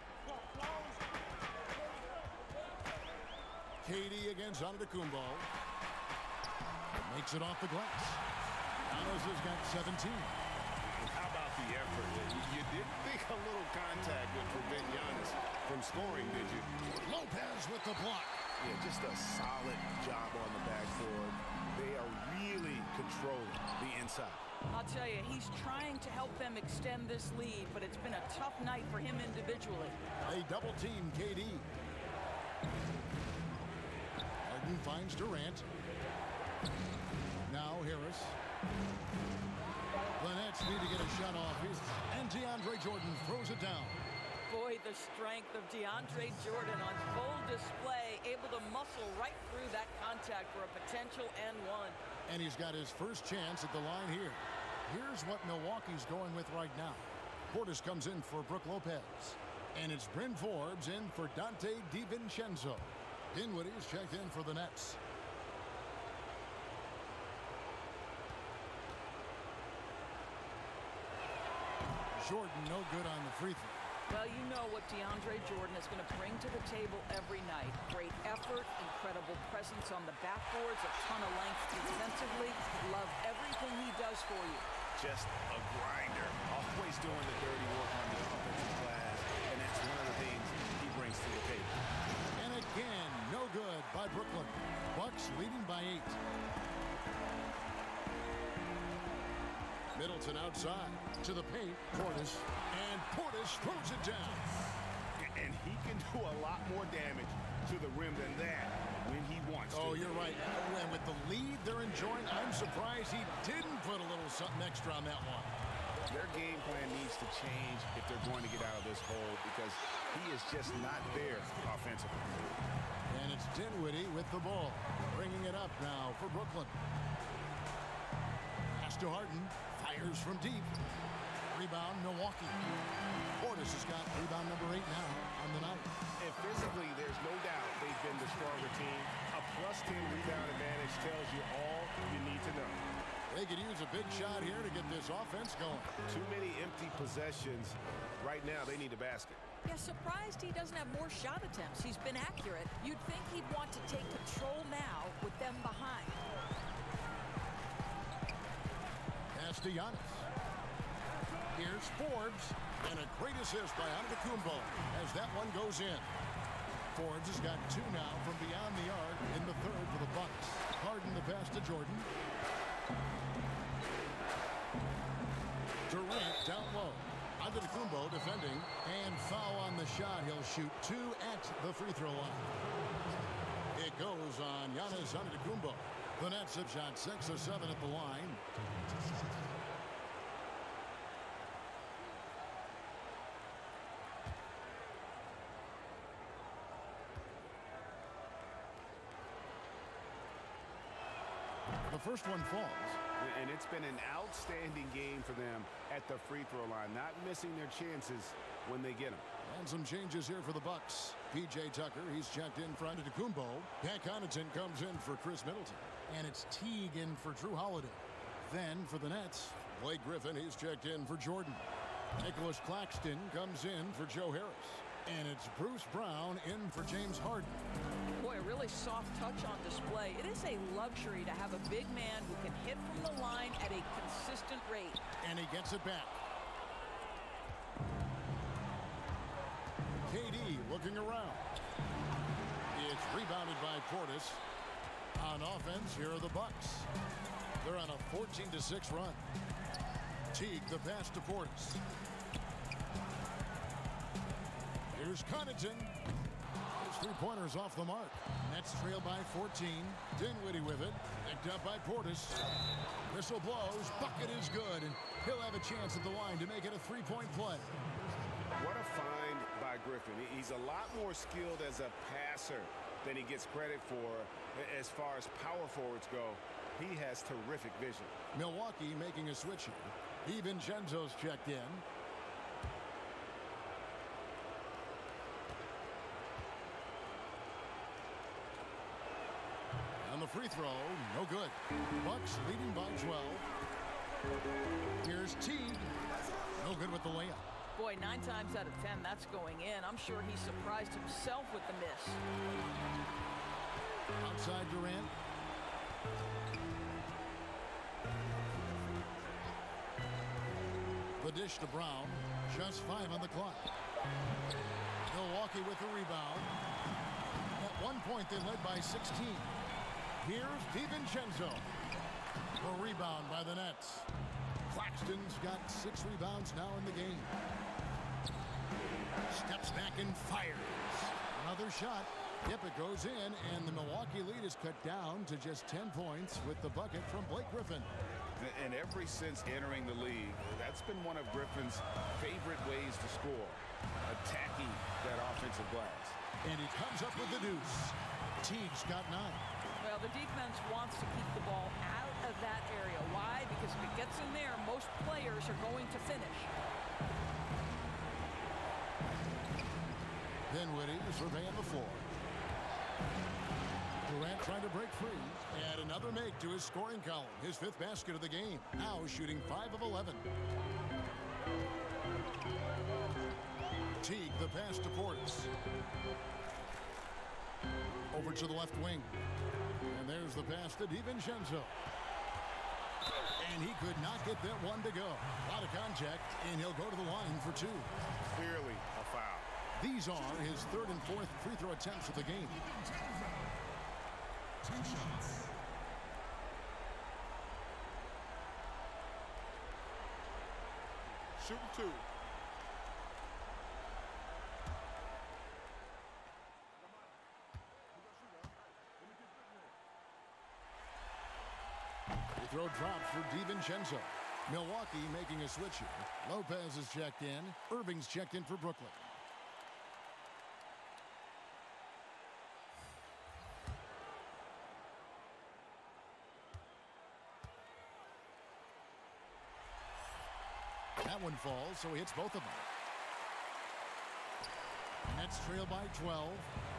K D against Antetokounmpo. Makes it off the glass. Giannis has got seventeen. How about the effort? You didn't think a little contact would prevent Giannis from scoring, did you? Lopez with the block. Yeah, just a solid job on the backboard. They are really controlling the inside. I'll tell you, he's trying to help them extend this lead, but it's been a tough night for him individually. They double team K D. Harden finds Durant. Now Harris. The Nets need to get a shot off here. And DeAndre Jordan throws it down. Boy, the strength of DeAndre Jordan on full display, able to muscle right through that contact for a potential and one. And he's got his first chance at the line here. Here's what Milwaukee's going with right now. Portis comes in for Brook Lopez. And it's Bryn Forbes in for Dante DiVincenzo. Dinwiddie is checked in for the Nets. Jordan no good on the free throw. Well, you know what DeAndre Jordan is going to bring to the table every night. Great effort, incredible presence on the backboards, a ton of length defensively. Love everything he does for you. Just a grinder. Always doing the dirty work on the offensive glass, and that's one of the things he brings to the table. And again, no good by Brooklyn. Bucks leading by eight. Middleton outside to the paint. Portis. And Portis throws it down. And he can do a lot more damage to the rim than that when he wants to. Oh, you're right. And with the lead they're enjoying, I'm surprised he didn't put a little something extra on that one. Their game plan needs to change if they're going to get out of this hole because he is just not there offensively. And it's Dinwiddie with the ball. Bringing it up now for Brooklyn. Pass to Harden. Fires from deep. Rebound, Milwaukee. Portis has got rebound number eight now on the night. And physically, there's no doubt they've been the stronger team. A plus ten rebound advantage tells you all you need to know. They could use a big shot here to get this offense going. Too many empty possessions. Right now, they need a basket. Yeah, surprised he doesn't have more shot attempts. He's been accurate. You'd think he'd want to take control now with them behind. Pass to Giannis. Here's Forbes. And a great assist by Antetokounmpo as that one goes in. Forbes has got two now from beyond the arc in the third for the Bucks. Harden the pass to Jordan. Durant down low. Antetokounmpo defending. And foul on the shot. He'll shoot two at the free throw line. It goes on Giannis Antetokounmpo. The Nets have shot six or seven at the line. The first one falls. And it's been an outstanding game for them at the free throw line, not missing their chances when they get them. And some changes here for the Bucks. P J Tucker, he's checked in for Antetokounmpo. Pat Connaughton comes in for Chris Middleton. And it's Teague in for Drew Holiday. Then for the Nets, Blake Griffin, he's checked in for Jordan. Nicholas Claxton comes in for Joe Harris. And it's Bruce Brown in for James Harden. Boy, a really soft touch on display. It is a luxury to have a big man who can hit from the line at a consistent rate. And he gets it back. K D looking around. It's rebounded by Portis. On offense, here are the Bucks. They're on a fourteen to six run. Teague, the pass to Portis. Here's Connaughton. His three-pointers off the mark. Nets trail by fourteen. Dinwiddie with it. Picked up by Portis. Whistle blows. Bucket is good. And he'll have a chance at the line to make it a three-point play. What a find by Griffin. He's a lot more skilled as a passer than he gets credit for as far as power forwards go. He has terrific vision. Milwaukee making a switch here. DiVincenzo's checked in. On the free throw, no good. Bucks leading by twelve. Here's Teague. No good with the layup. Boy, nine times out of ten, that's going in. I'm sure he surprised himself with the miss. Outside Durant. The dish to Brown. Just five on the clock. Milwaukee with the rebound. At one point, they led by sixteen. Here's DiVincenzo. The rebound by the Nets. Claxton's got six rebounds now in the game. Steps back and fires. Another shot. Yep, it goes in, and the Milwaukee lead is cut down to just ten points with the bucket from Blake Griffin. And ever since entering the league, that's been one of Griffin's favorite ways to score, attacking that offensive glass. And he comes up with the deuce. Teague's got nine. Well, the defense wants to keep the ball out of that area. Why? Because if it gets in there, most players are going to finish. Dinwiddie surveying the floor. Durant trying to break free. And another make to his scoring column. His fifth basket of the game. Now shooting five of eleven. Teague, the pass to Portis. Over to the left wing. And there's the pass to DiVincenzo. And he could not get that one to go. A lot of contact, and he'll go to the line for two. Clearly a foul. These are his third and fourth free throw attempts of the game. Two shots. Shooting two. The throw drops for DiVincenzo. Milwaukee making a switch here. Lopez is checked in. Irving's checked in for Brooklyn. That one falls, so he hits both of them. Nets trail by twelve.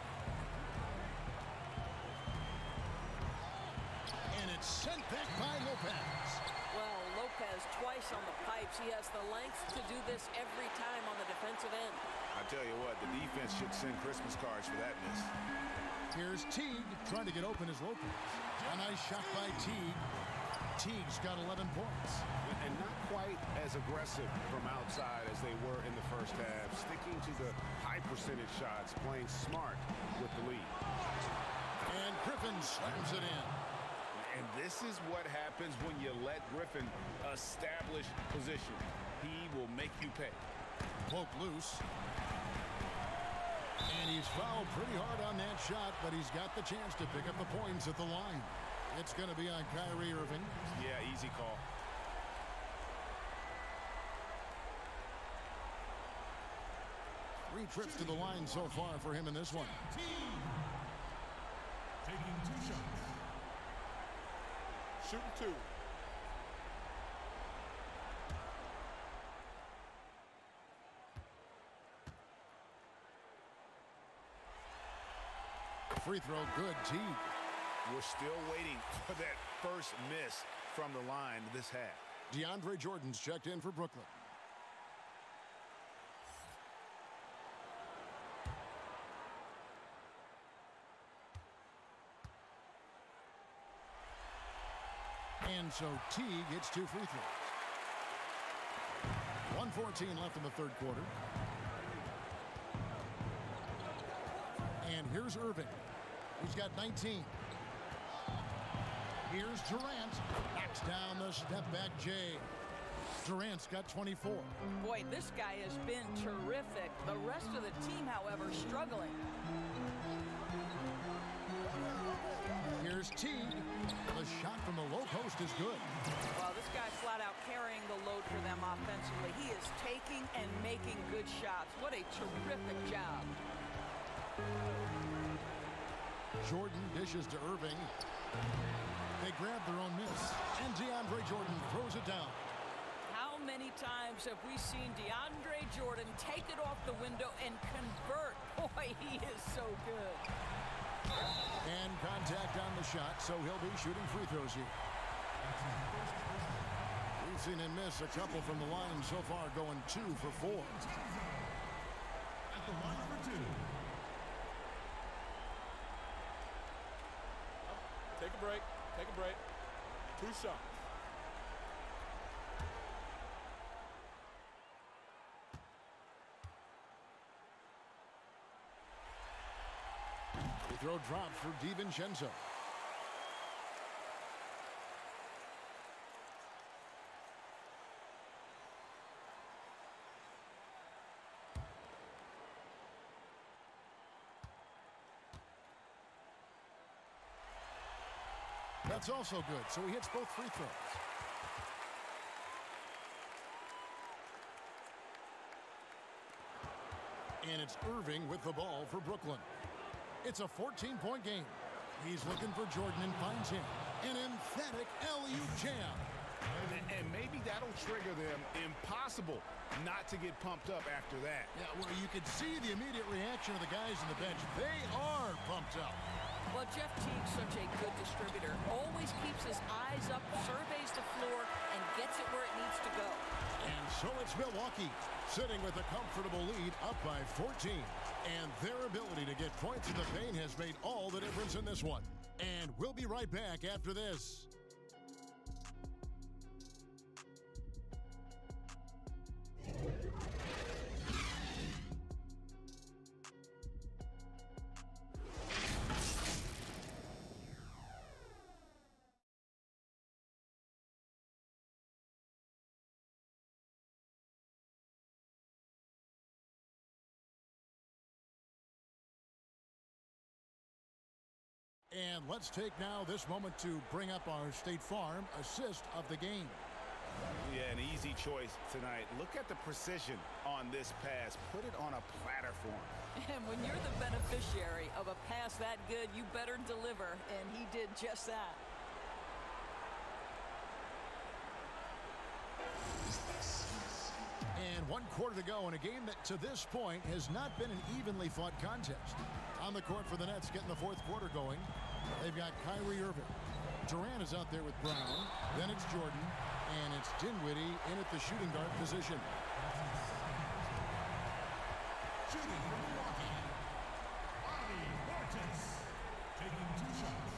And it's sent back by Lopez. Well, Lopez twice on the pipes. He has the length to do this every time on the defensive end. I tell you what, the defense should send Christmas cards for that miss. Here's Teague trying to get open as Lopez. A nice shot by Teague. Teague's got eleven points. And not quite as aggressive from outside as they were in the first half. Sticking to the high percentage shots, playing smart with the lead. And Griffin slams it in. And this is what happens when you let Griffin establish position. He will make you pay. Poke loose. And he's fouled pretty hard on that shot, but he's got the chance to pick up the points at the line. It's going to be on Kyrie Irving. Yeah, easy call. Three trips to the line so far for him in this one. Taking two shots. Shooting two. Free throw, good. Teague. We're still waiting for that first miss from the line this half. DeAndre Jordan's checked in for Brooklyn. And so Teague hits two free throws. one fourteen left in the third quarter. And here's Irving, who's got nineteen. Here's Durant. Knocks down the step back J. Durant's got twenty-four. Boy, this guy has been terrific. The rest of the team, however, struggling. Here's Teague. The shot from the low post is good. Well, this guy flat out carrying the load for them offensively. He is taking and making good shots. What a terrific job. Jordan dishes to Irving. They grab their own miss. And DeAndre Jordan throws it down. How many times have we seen DeAndre Jordan take it off the window and convert? Boy, he is so good. And contact on the shot, so he'll be shooting free throws here. We've seen him miss a couple from the line so far, going two for four. At the line for two. Take a break. Take a break. Two shots. The throw drops for DiVincenzo. That's also good, so he hits both free throws. And it's Irving with the ball for Brooklyn. It's a fourteen-point game. He's looking for Jordan and finds him. An emphatic L U jam. And, and maybe that'll trigger them. Impossible not to get pumped up after that. Yeah, well, you could see the immediate reaction of the guys on the bench. They are pumped up. Well, Jeff Teague's such a good distributor. Always keeps his eyes up, surveys the floor, and gets it where it needs to go. And so it's Milwaukee, sitting with a comfortable lead, up by fourteen. And their ability to get points in the paint has made all the difference in this one. And we'll be right back after this. And let's take now this moment to bring up our State Farm assist of the game. Yeah, an easy choice tonight. Look at the precision on this pass. Put it on a platter for him. And when you're the beneficiary of a pass that good, you better deliver, and he did just that. And one quarter to go in a game that to this point has not been an evenly fought contest. On the court for the Nets, getting the fourth quarter going. They've got Kyrie Irving. Durant is out there with Brown. Then it's Jordan. And it's Dinwiddie in at the shooting guard position. Shooting for Milwaukee, Bobby Portis, taking two shots.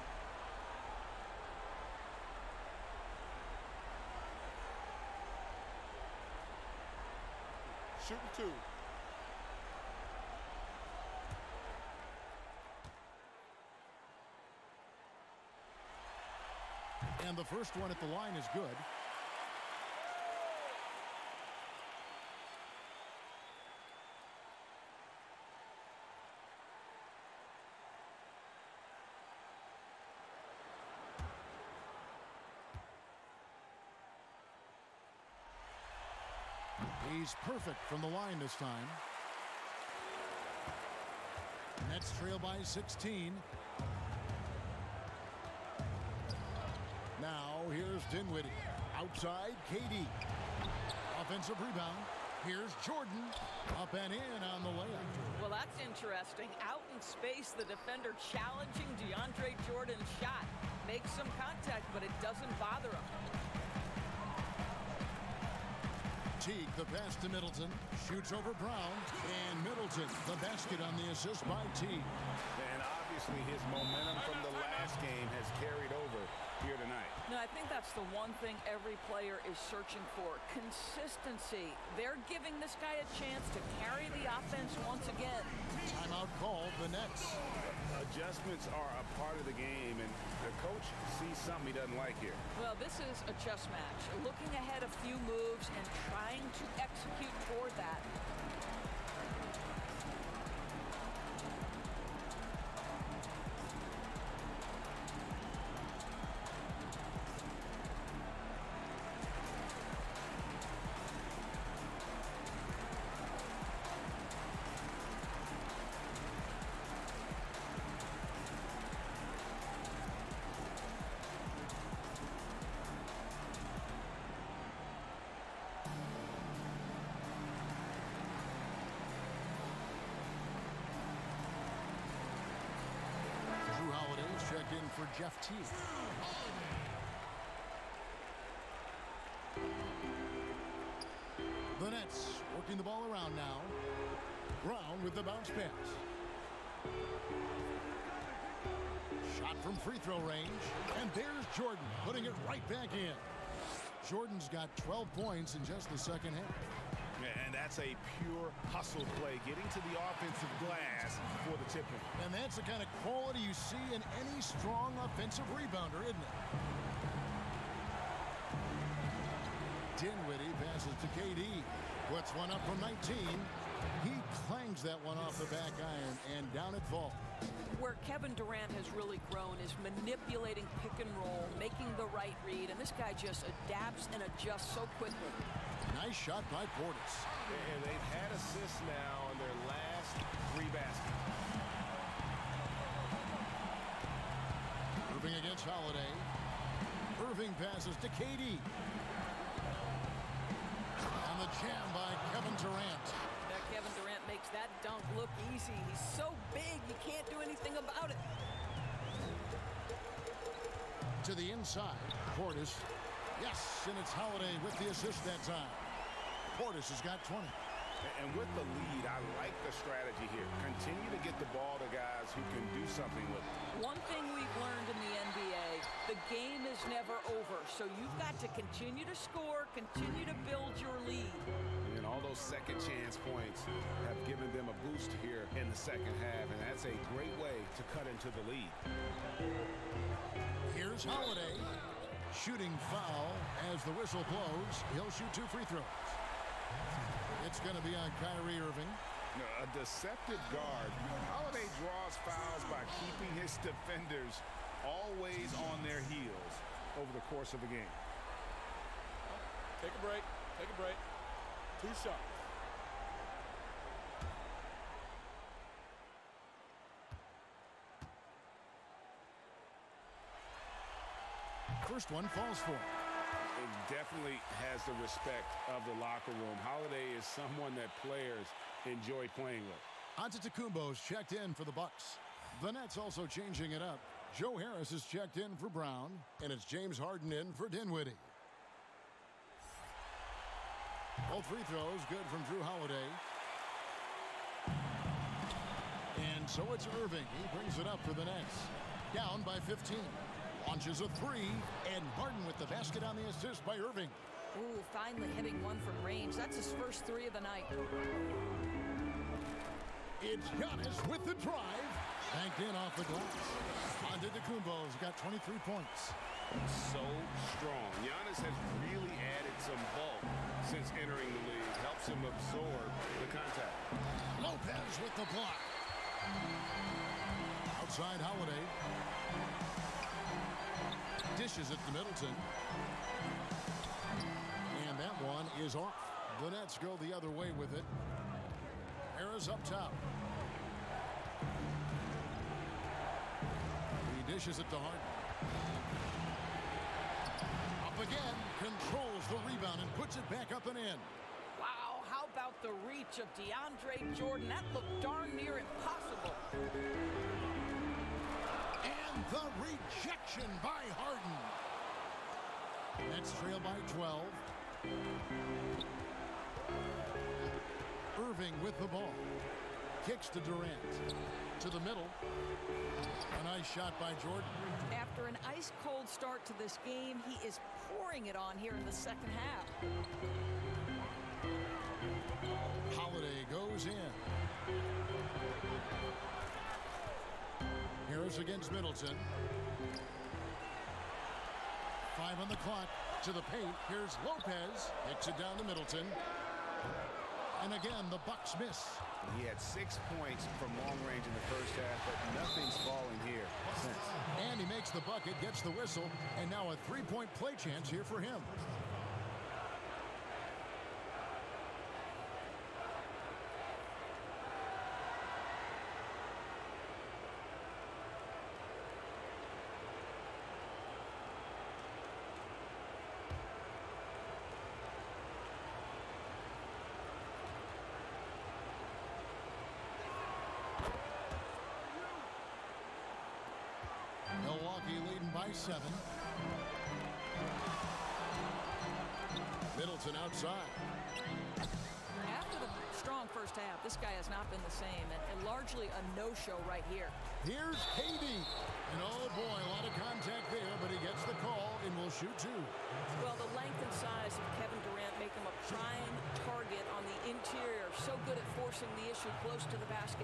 Shooting two. And the first one at the line is good. He's perfect from the line this time. Nets trail by sixteen. Now here's Dinwiddie. Outside, K D. Offensive rebound. Here's Jordan. Up and in on the layup. Well, that's interesting. Out in space, the defender challenging DeAndre Jordan's shot. Makes some contact, but it doesn't bother him. Teague, the pass to Middleton. Shoots over Brown. And Middleton, the basket on the assist by Teague. And obviously his momentum from the last game has carried over here tonight. No, I think that's the one thing every player is searching for. Consistency. They're giving this guy a chance to carry the offense once again. Timeout called, the Nets. Adjustments are a part of the game, and the coach sees something he doesn't like here. Well, this is a chess match. Looking ahead a few moves and trying to execute toward that. Checked in for Jeff Teague. The Nets working the ball around now. Brown with the bounce pass. Shot from free throw range. And there's Jordan putting it right back in. Jordan's got twelve points in just the second half. And that's a pure hustle play, getting to the offensive glass for the tip-in. And that's the kind of quality you see in any strong offensive rebounder, isn't it? Dinwiddie passes to K D. Puts one up from nineteen. He clangs that one off the back iron, and down it falls. Where Kevin Durant has really grown is manipulating pick and roll, making the right read, and this guy just adapts and adjusts so quickly. Nice shot by Portis. And they've had assists now on their last three baskets. Irving against Holiday. Irving passes to K D. And the jam by Kevin Durant. That Kevin Durant makes that dunk look easy. He's so big, you can't do anything about it. To the inside, Portis. Yes, and it's Holiday with the assist that time. Portis has got twenty. And with the lead, I like the strategy here. Continue to get the ball to guys who can do something with it. One thing we've learned in the N B A, the game is never over. So you've got to continue to score, continue to build your lead. And all those second chance points have given them a boost here in the second half. And that's a great way to cut into the lead. Here's Holiday. Shooting foul as the whistle blows. He'll shoot two free throws. It's going to be on Kyrie Irving. A deceptive guard. Holiday draws fouls by keeping his defenders always on their heels over the course of the game. Take a break. Take a break. Two shots. First one falls for him. It definitely has the respect of the locker room. Holiday is someone that players enjoy playing with. Antetokounmpo's checked in for the Bucks. The Nets also changing it up. Joe Harris is checked in for Brown, and it's James Harden in for Dinwiddie. Both free throws good from Drew Holiday. And so it's Irving. He brings it up for the Nets. Down by fifteen. Launches a three, and Harden with the basket on the assist by Irving. Ooh, finally hitting one from range. That's his first three of the night. It's Giannis with the drive. Banked in off the glass. Antetokounmpo's got twenty-three points. So strong. Giannis has really added some bulk since entering the league. Helps him absorb the contact. Lopez with the block. Outside Holiday. Dishes it to Middleton. And that one is off. The Nets go the other way with it. Harris up top. He dishes it to Harden. again, controls the rebound and puts it back up and in. Wow, how about the reach of DeAndre Jordan? That looked darn near impossible. And the rejection by Harden. Nets trail by twelve. Irving with the ball. Kicks to Durant. To the middle. A nice shot by Jordan. After an ice-cold start to this game, he is pouring it on here in the second half. Holiday goes in. Harris against Middleton. Five on the clock. To the paint. Here's Lopez. Hits it down to Middleton. And again, the Bucks miss. He had six points from long range in the first half, but nothing's falling here since. And he makes the bucket, gets the whistle, and now a three-point play chance here for him. Milwaukee leading by seven. Middleton outside. After the strong first half, this guy has not been the same, and, and largely a no-show right here. Here's K D. And oh boy, a lot of contact there, but he gets the call and will shoot two. Well, the length and size of Kevin Durant make him a prime target on the interior. So good at forcing the issue close to the basket.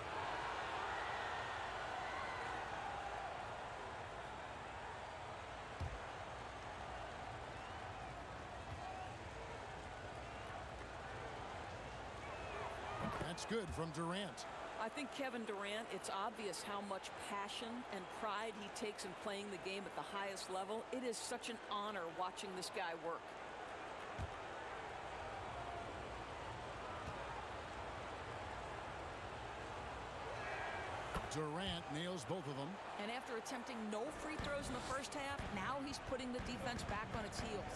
That's good from Durant. I think Kevin Durant, it's obvious how much passion and pride he takes in playing the game at the highest level. It is such an honor watching this guy work. Durant nails both of them. And after attempting no free throws in the first half, now he's putting the defense back on its heels.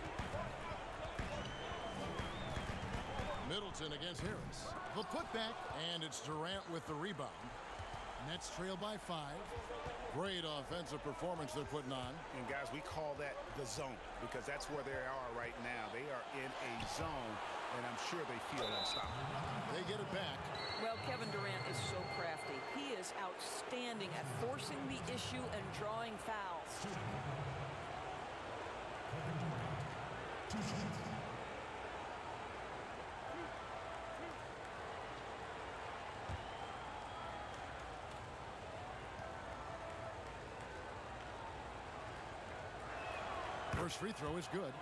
Middleton against Harris. The putback, and it's Durant with the rebound. Nets trail by five. Great offensive performance they're putting on. And guys, we call that the zone because that's where they are right now. They are in a zone, and I'm sure they feel unstoppable. They get it back. Well, Kevin Durant is so crafty. He is outstanding at forcing the issue and drawing fouls. First free throw is good.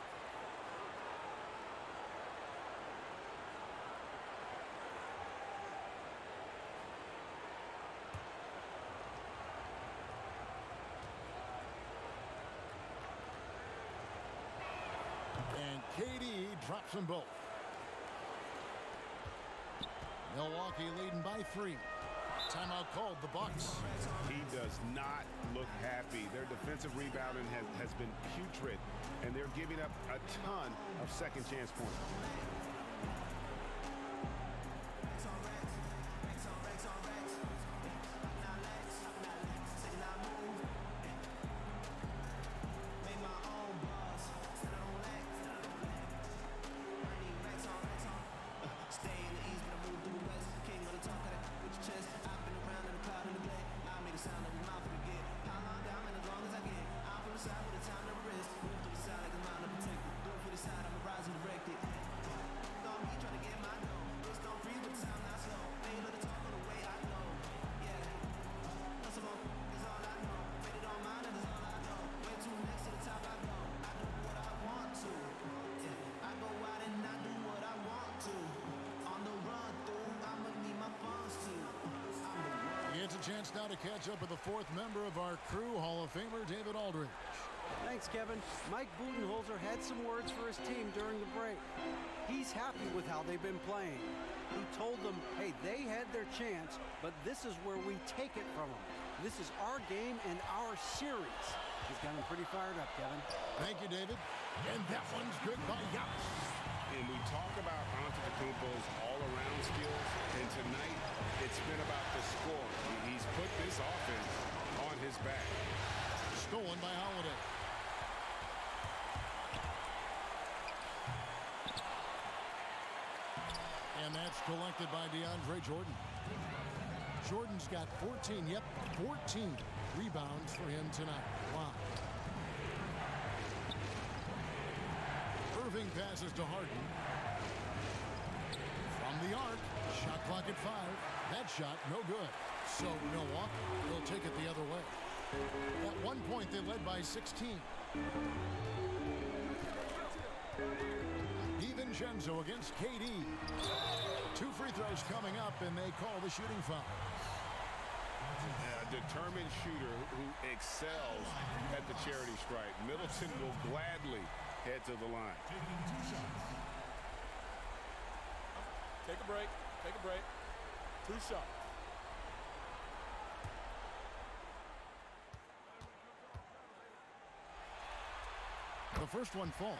And K D drops them both. Milwaukee leading by three. Timeout called, the Bucks. He does not look happy. Their defensive rebounding has, has been putrid, and they're giving up a ton of second chance points. Gets a chance now to catch up with the fourth member of our crew, Hall of Famer David Aldridge. Thanks, Kevin. Mike Budenholzer had some words for his team during the break. He's happy with how they've been playing. He told them, hey, they had their chance, but this is where we take it from them. This is our game and our series. He's got him pretty fired up, Kevin. Thank you, David. And that one's good by Giannis. And we talk about Antetokounmpo's all-around skills, and tonight it's been about the score. He's put this offense on his back. Stolen by Holiday. And that's collected by DeAndre Jordan. Jordan's got fourteen, yep, fourteen rebounds for him tonight. Wow. Irving passes to Harden. From the arc, shot clock at five. That shot, no good. So Milwaukee will take it the other way. At one point, they led by sixteen. DiVincenzo against K D. Two free throws coming up, and they call the shooting foul. A determined shooter who excels at the charity stripe. Middleton will gladly head to the line. Take a break. Take a break. Two shots. The first one falls.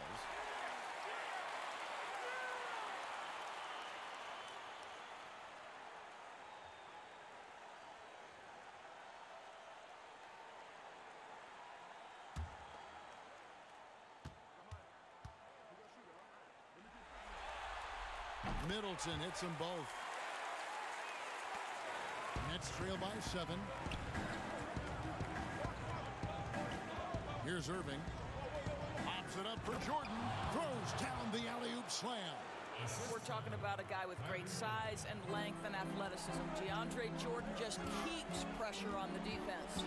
Middleton hits them both. Nets trail by seven. Here's Irving. Pops it up for Jordan. Throws down the alley-oop slam. We're talking about a guy with great size and length and athleticism. DeAndre Jordan just keeps pressure on the defense.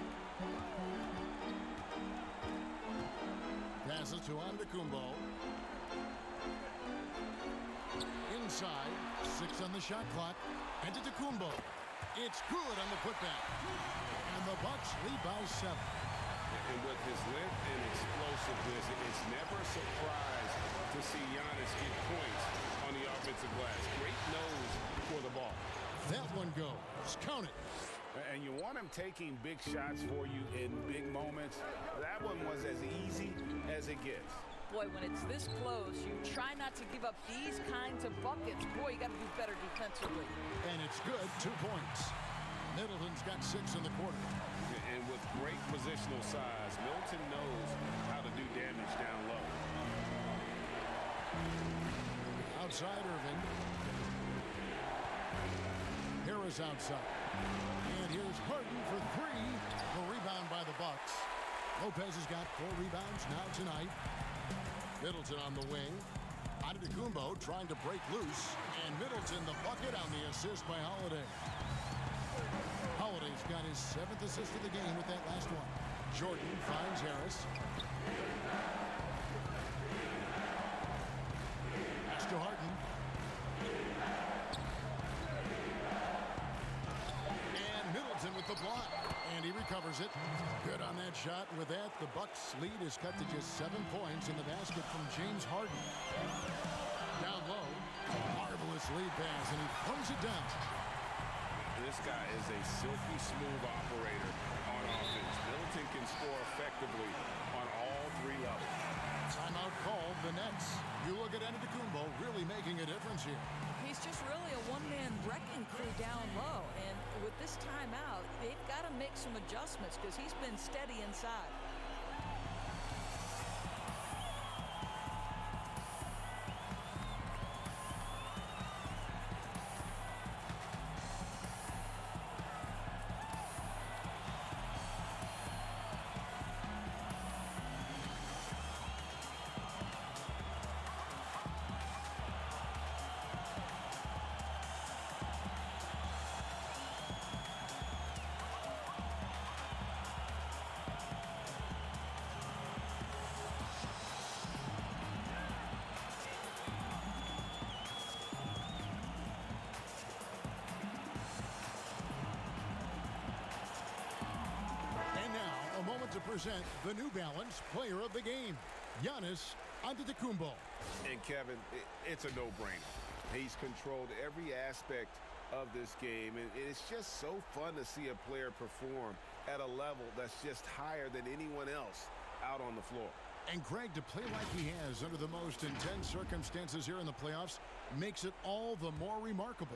Passes to Antetokounmpo. Inside, six on the shot clock. Antetokounmpo. It's good on the putback. And the Bucks lead by seven. And with his length and explosiveness, it's never a surprise to see Giannis get points on the offensive glass. Great nose for the ball. That one goes. Count it. And you want him taking big shots for you in big moments. That one was as easy as it gets. Boy, when it's this close, you try not to give up these kinds of buckets. Boy, you got to do better defensively. And it's good, two points. Middleton's got six in the quarter. And with great positional size, Middleton knows how to do damage down low. Outside Irving. Harris outside. And here's Harden for three. The rebound by the Bucks. Lopez has got four rebounds now tonight. Middleton on the wing. Antetokounmpo trying to break loose. And Middleton the bucket on the assist by Holiday. Holiday's got his seventh assist of the game with that last one. Jordan finds Harris. Pass to Harden. And Middleton with the block. And he recovers it. Good on that shot. With that, the Bucks lead is cut to just seven points in the basket from James Harden. Down low. Marvelous lead pass, and he throws it down. This guy is a silky smooth operator on offense. Middleton can score effectively on all three levels. Timeout called. The Nets. You look at Antetokounmpo really making a difference here. He's just really a one-man wrecking crew down low. And with this timeout, they've got to make some adjustments because he's been steady inside. To present the New Balance Player of the Game, Giannis Antetokounmpo. And Kevin, it's a no-brainer. He's controlled every aspect of this game, and it's just so fun to see a player perform at a level that's just higher than anyone else out on the floor. And Greg, to play like he has under the most intense circumstances here in the playoffs makes it all the more remarkable.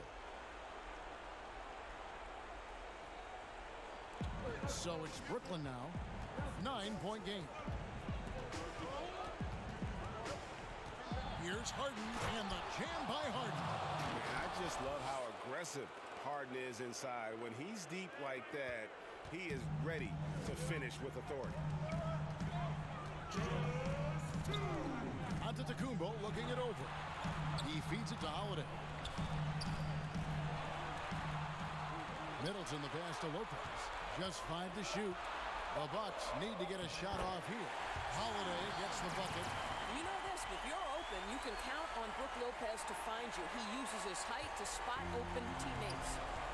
So it's Brooklyn now. Nine-point game. Here's Harden, and the jam by Harden. I just love how aggressive Harden is inside. When he's deep like that, he is ready to finish with authority. Antetokounmpo looking it over. He feeds it to Holiday. Middleton the pass to Lopez. Just five to shoot. The Bucks need to get a shot off here. Holiday gets the bucket. You know this, if you're open, you can count on Brook Lopez to find you. He uses his height to spot open teammates.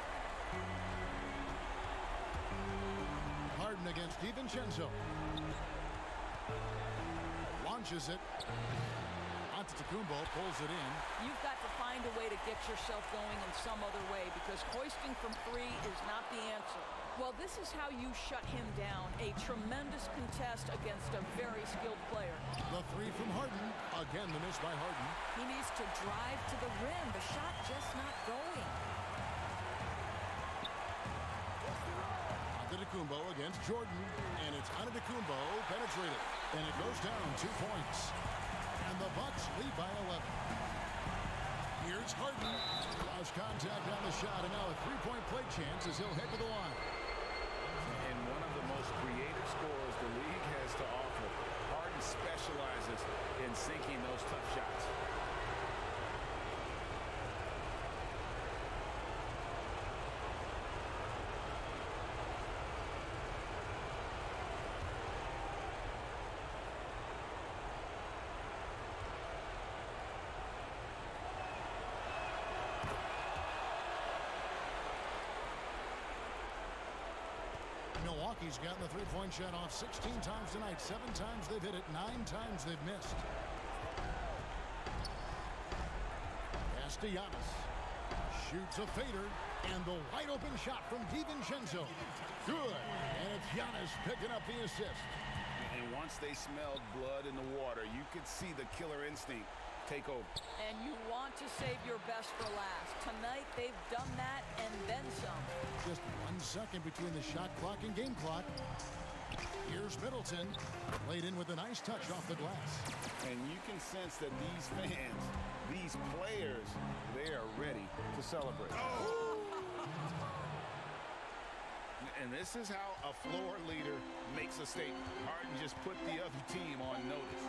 Harden against DiVincenzo. Launches it. Antetokounmpo pulls it in. You've got to find a way to get yourself going in some other way because hoisting from three is not the answer. Well, this is how you shut him down. A tremendous contest against a very skilled player. The three from Harden. Again, the miss by Harden. He needs to drive to the rim. The shot just not going. Antetokounmpo against Jordan. And it's Antetokounmpo penetrated. And it goes down two points. And the Bucks lead by eleven. Here's Harden. Lost contact on the shot. And now a three-point play chance as he'll head to the line. And one of the most creative scorers the league has to offer. Harden specializes in sinking those tough shots. Milwaukee's gotten the three-point shot off sixteen times tonight. Seven times they've hit it. Nine times they've missed. Pass to Giannis. Shoots a fader. And the wide-open shot from DiVincenzo. Good. And it's Giannis picking up the assist. And once they smelled blood in the water, you could see the killer instinct take over. And you want to save your best for last. Tonight, they've done that and then some. Just one second between the shot clock and game clock. Here's Middleton. Laid in with a nice touch off the glass. And you can sense that these fans, these players, they are ready to celebrate. Oh! And this is how a floor leader makes a statement. Harden just put the other team on notice.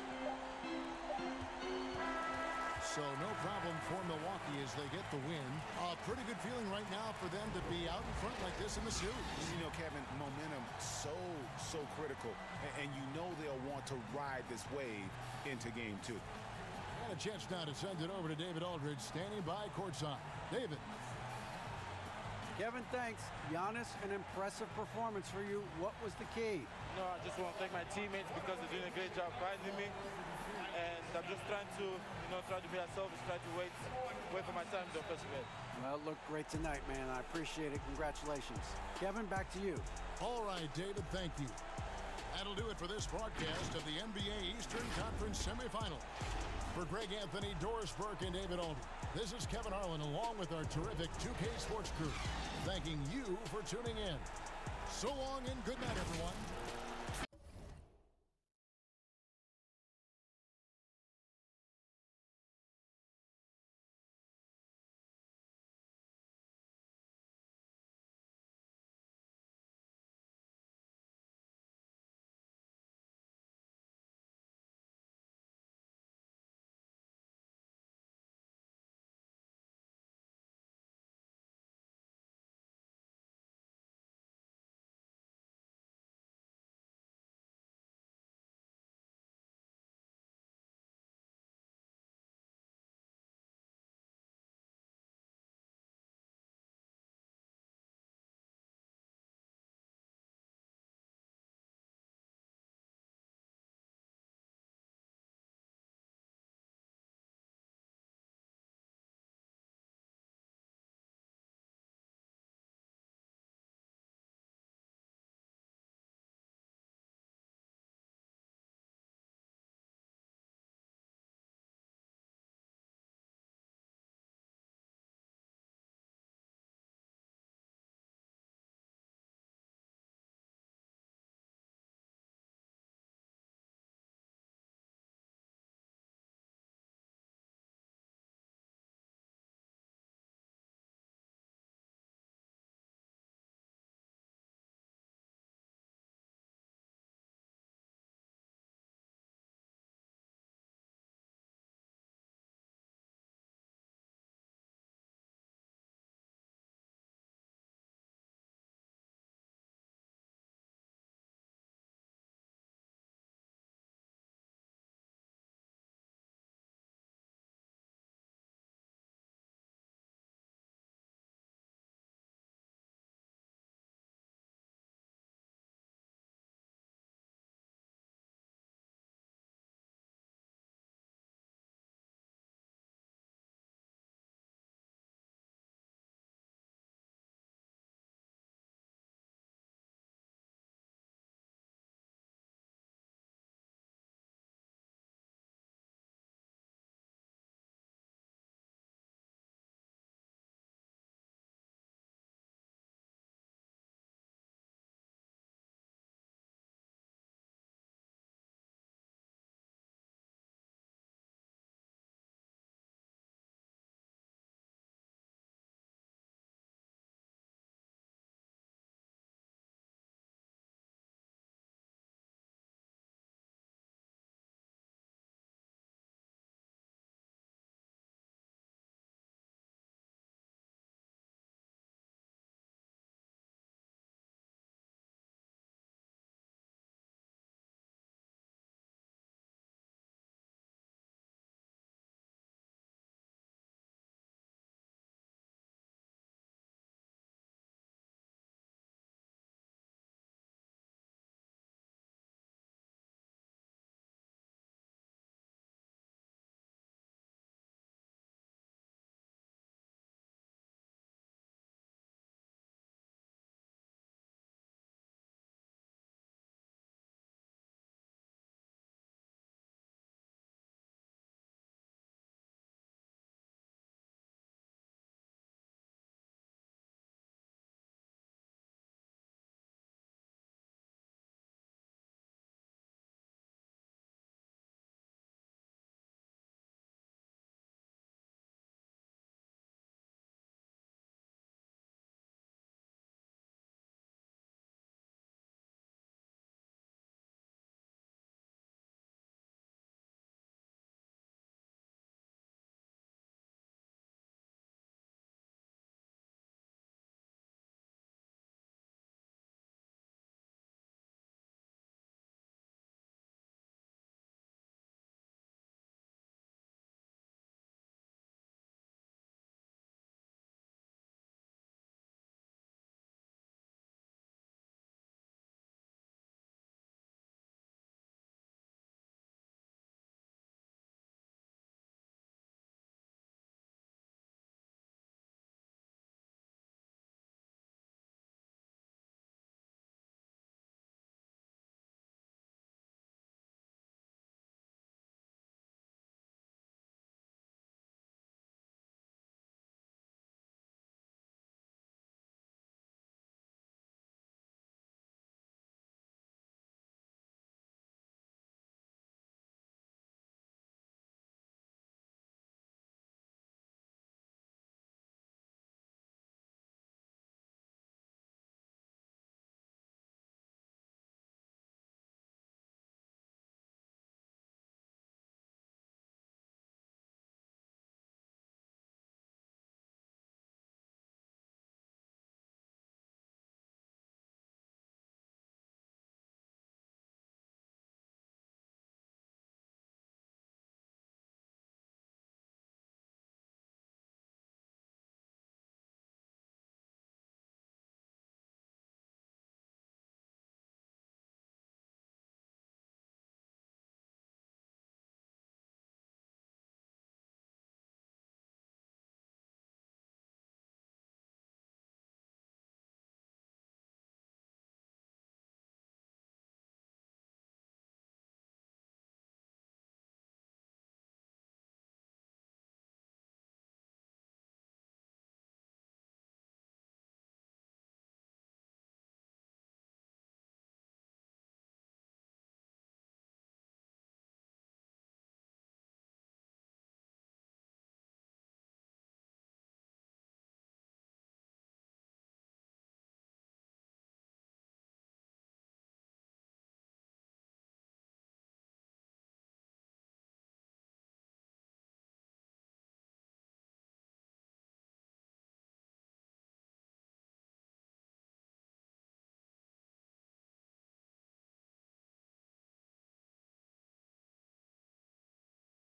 So no problem for Milwaukee as they get the win. A pretty good feeling right now for them to be out in front like this in the series. You know, Kevin, momentum so, so critical. And you know they'll want to ride this wave into game two. And a chance now to send it over to David Aldridge standing by courtside. David. Kevin, thanks. Giannis, an impressive performance for you. What was the key? No, I just want to thank my teammates because they're doing a great job finding me. And I'm just trying to, you know, try to be selfish, try to wait, wait for my time to participate. Well, it looked great tonight, man. I appreciate it. Congratulations. Kevin, back to you. All right, David, thank you. That'll do it for this broadcast of the N B A Eastern Conference semifinal. For Greg Anthony, Doris Burke, and David Aldridge, this is Kevin Harlan along with our terrific two K Sports crew, thanking you for tuning in. So long and good night, everyone.